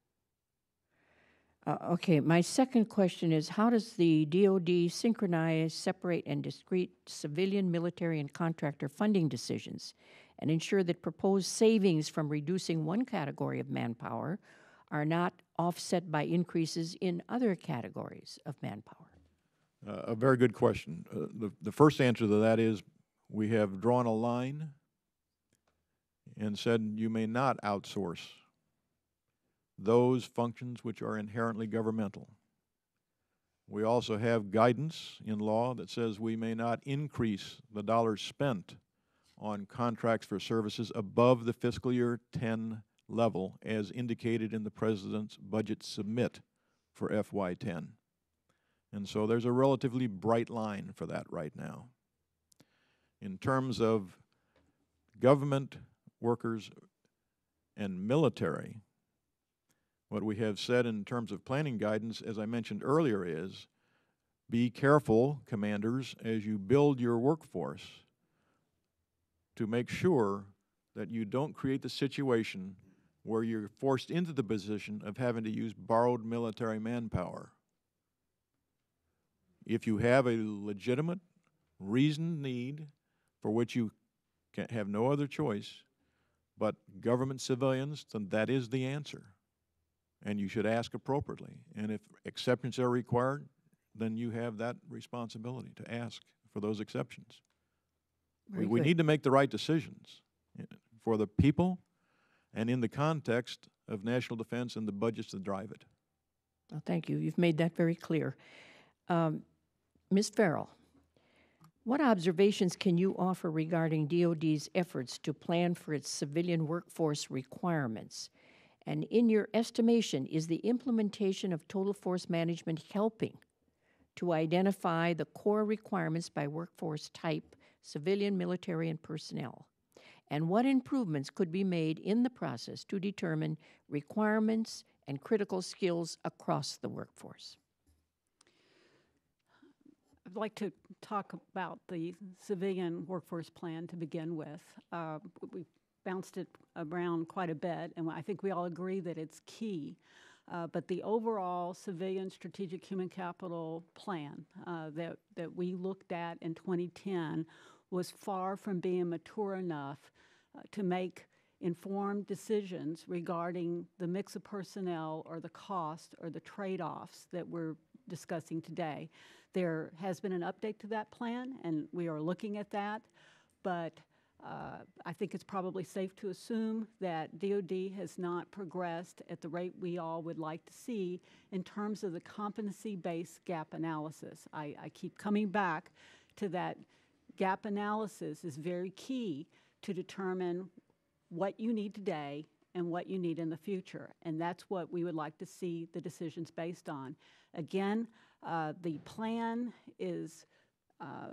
Uh, okay, my second question is, how does the D O D synchronize, separate, and discrete civilian, military, and contractor funding decisions and ensure that proposed savings from reducing one category of manpower are not offset by increases in other categories of manpower? Uh, a very good question. Uh, the, the first answer to that is we have drawn a line and said you may not outsource those functions which are inherently governmental. We also have guidance in law that says we may not increase the dollars spent on contracts for services above the fiscal year ten level as indicated in the President's budget submit for F Y ten. And so there's a relatively bright line for that right now. In terms of government workers and military, what we have said in terms of planning guidance, as I mentioned earlier, is be careful, commanders, as you build your workforce to make sure that you don't create the situation where you're forced into the position of having to use borrowed military manpower. If you have a legitimate, reasoned need for which you can have no other choice but government civilians, then that is the answer. And you should ask appropriately. And if exceptions are required, then you have that responsibility to ask for those exceptions. Very We, we good. need to make the right decisions for the people and in the context of national defense and the budgets that drive it. Well, thank you. You've made that very clear. Um, Miz Farrell, what observations can you offer regarding D O D's efforts to plan for its civilian workforce requirements? And in your estimation, is the implementation of total force management helping to identify the core requirements by workforce type, civilian, military, and personnel? And what improvements could be made in the process to determine requirements and critical skills across the workforce? I'd like to talk about the civilian workforce plan to begin with. Uh, we bounced it around quite a bit, and I think we all agree that it's key. Uh, but the overall civilian strategic human capital plan uh, that, that we looked at in twenty ten was far from being mature enough uh, to make informed decisions regarding the mix of personnel or the cost or the trade-offs that we're discussing today. There has been an update to that plan, and we are looking at that, but uh, I think it's probably safe to assume that D O D has not progressed at the rate we all would like to see in terms of the competency-based gap analysis. I, I keep coming back to that. Gap analysis is very key to determine what you need today and what you need in the future, and that's what we would like to see the decisions based on. Again, uh, the plan is uh,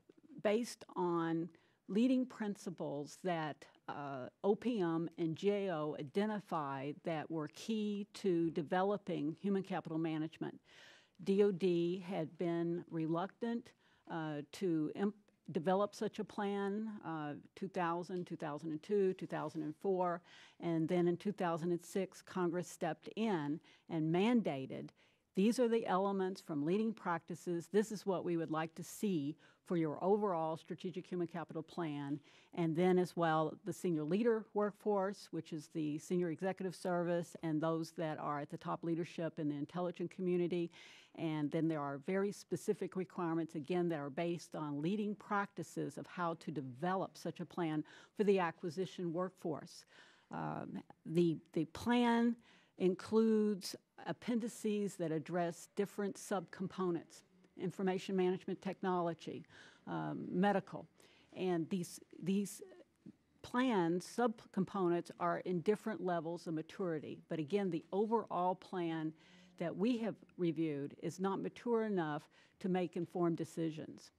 based on leading principles that uh, O P M and G A O identified that were key to developing human capital management. D O D had been reluctant uh, to imp develop such a plan, uh, two thousand, two thousand two, two thousand four, and then in two thousand six, Congress stepped in and mandated, these are the elements from leading practices, this is what we would like to see for your overall strategic human capital plan, and then as well the senior leader workforce, which is the senior executive service and those that are at the top leadership in the intelligence community. And then there are very specific requirements, again, that are based on leading practices of how to develop such a plan for the acquisition workforce. Um, the, the plan includes appendices that address different subcomponents, information management technology, um, medical, and these, these plans, subcomponents are in different levels of maturity. But again, the overall plan that we have reviewed is not mature enough to make informed decisions.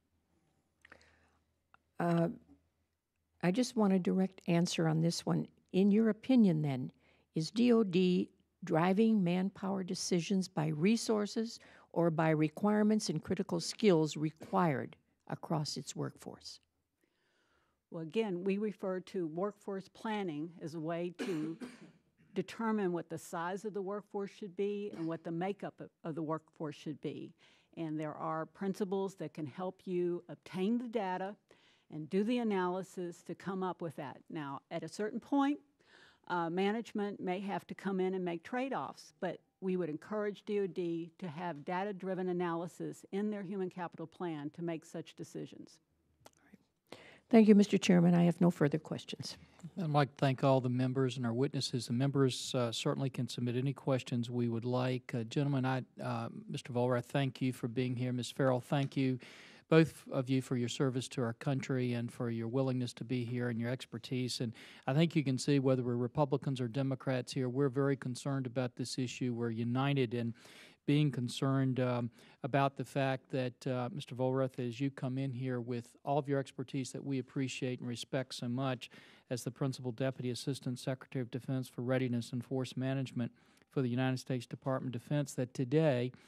Uh, I just want a direct answer on this one. In your opinion, then, is D O D driving manpower decisions by resources or by requirements and critical skills required across its workforce? Well, again, we refer to workforce planning as a way to determine what the size of the workforce should be and what the makeup of, of the workforce should be. And there are principles that can help you obtain the data and do the analysis to come up with that. Now, at a certain point, uh, management may have to come in and make trade-offs, but we would encourage D O D to have data-driven analysis in their human capital plan to make such decisions. Thank you, Mister Chairman. I have no further questions. I'd like to thank all the members and our witnesses. The members uh, certainly can submit any questions we would like. Uh, gentlemen, I, uh, Mister Vollrath, thank you for being here. Miz Farrell, thank you, both of you, for your service to our country and for your willingness to be here and your expertise. And I think you can see whether we're Republicans or Democrats here, we're very concerned about this issue. We're united in being concerned um, about the fact that, uh, Mister Vollrath, as you come in here with all of your expertise that we appreciate and respect so much as the Principal Deputy Assistant Secretary of Defense for Readiness and Force Management for the United States Department of Defense, that today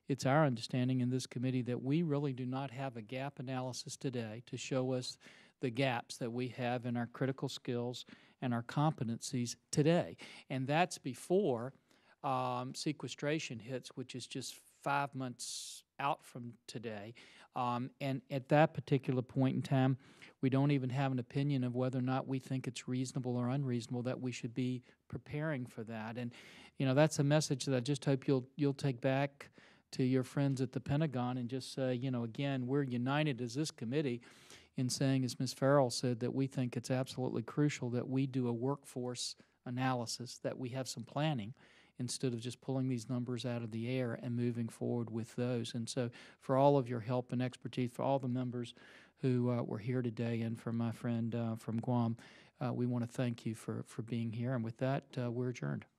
it's our understanding in this committee that we really do not have a gap analysis today to show us the gaps that we have in our critical skills and our competencies today. And that's before um, sequestration hits, which is just five months out from today. Um, and at that particular point in time, we don't even have an opinion of whether or not we think it's reasonable or unreasonable that we should be preparing for that. And, you know, that's a message that I just hope you'll you'll take back to your friends at the Pentagon and just say, you know, again, we're united as this committee in saying, as Miz Farrell said, that we think it's absolutely crucial that we do a workforce analysis, that we have some planning instead of just pulling these numbers out of the air and moving forward with those. And so for all of your help and expertise, for all the members who uh, were here today, and for my friend uh, from Guam, uh, we want to thank you for, for being here. And with that, uh, we're adjourned.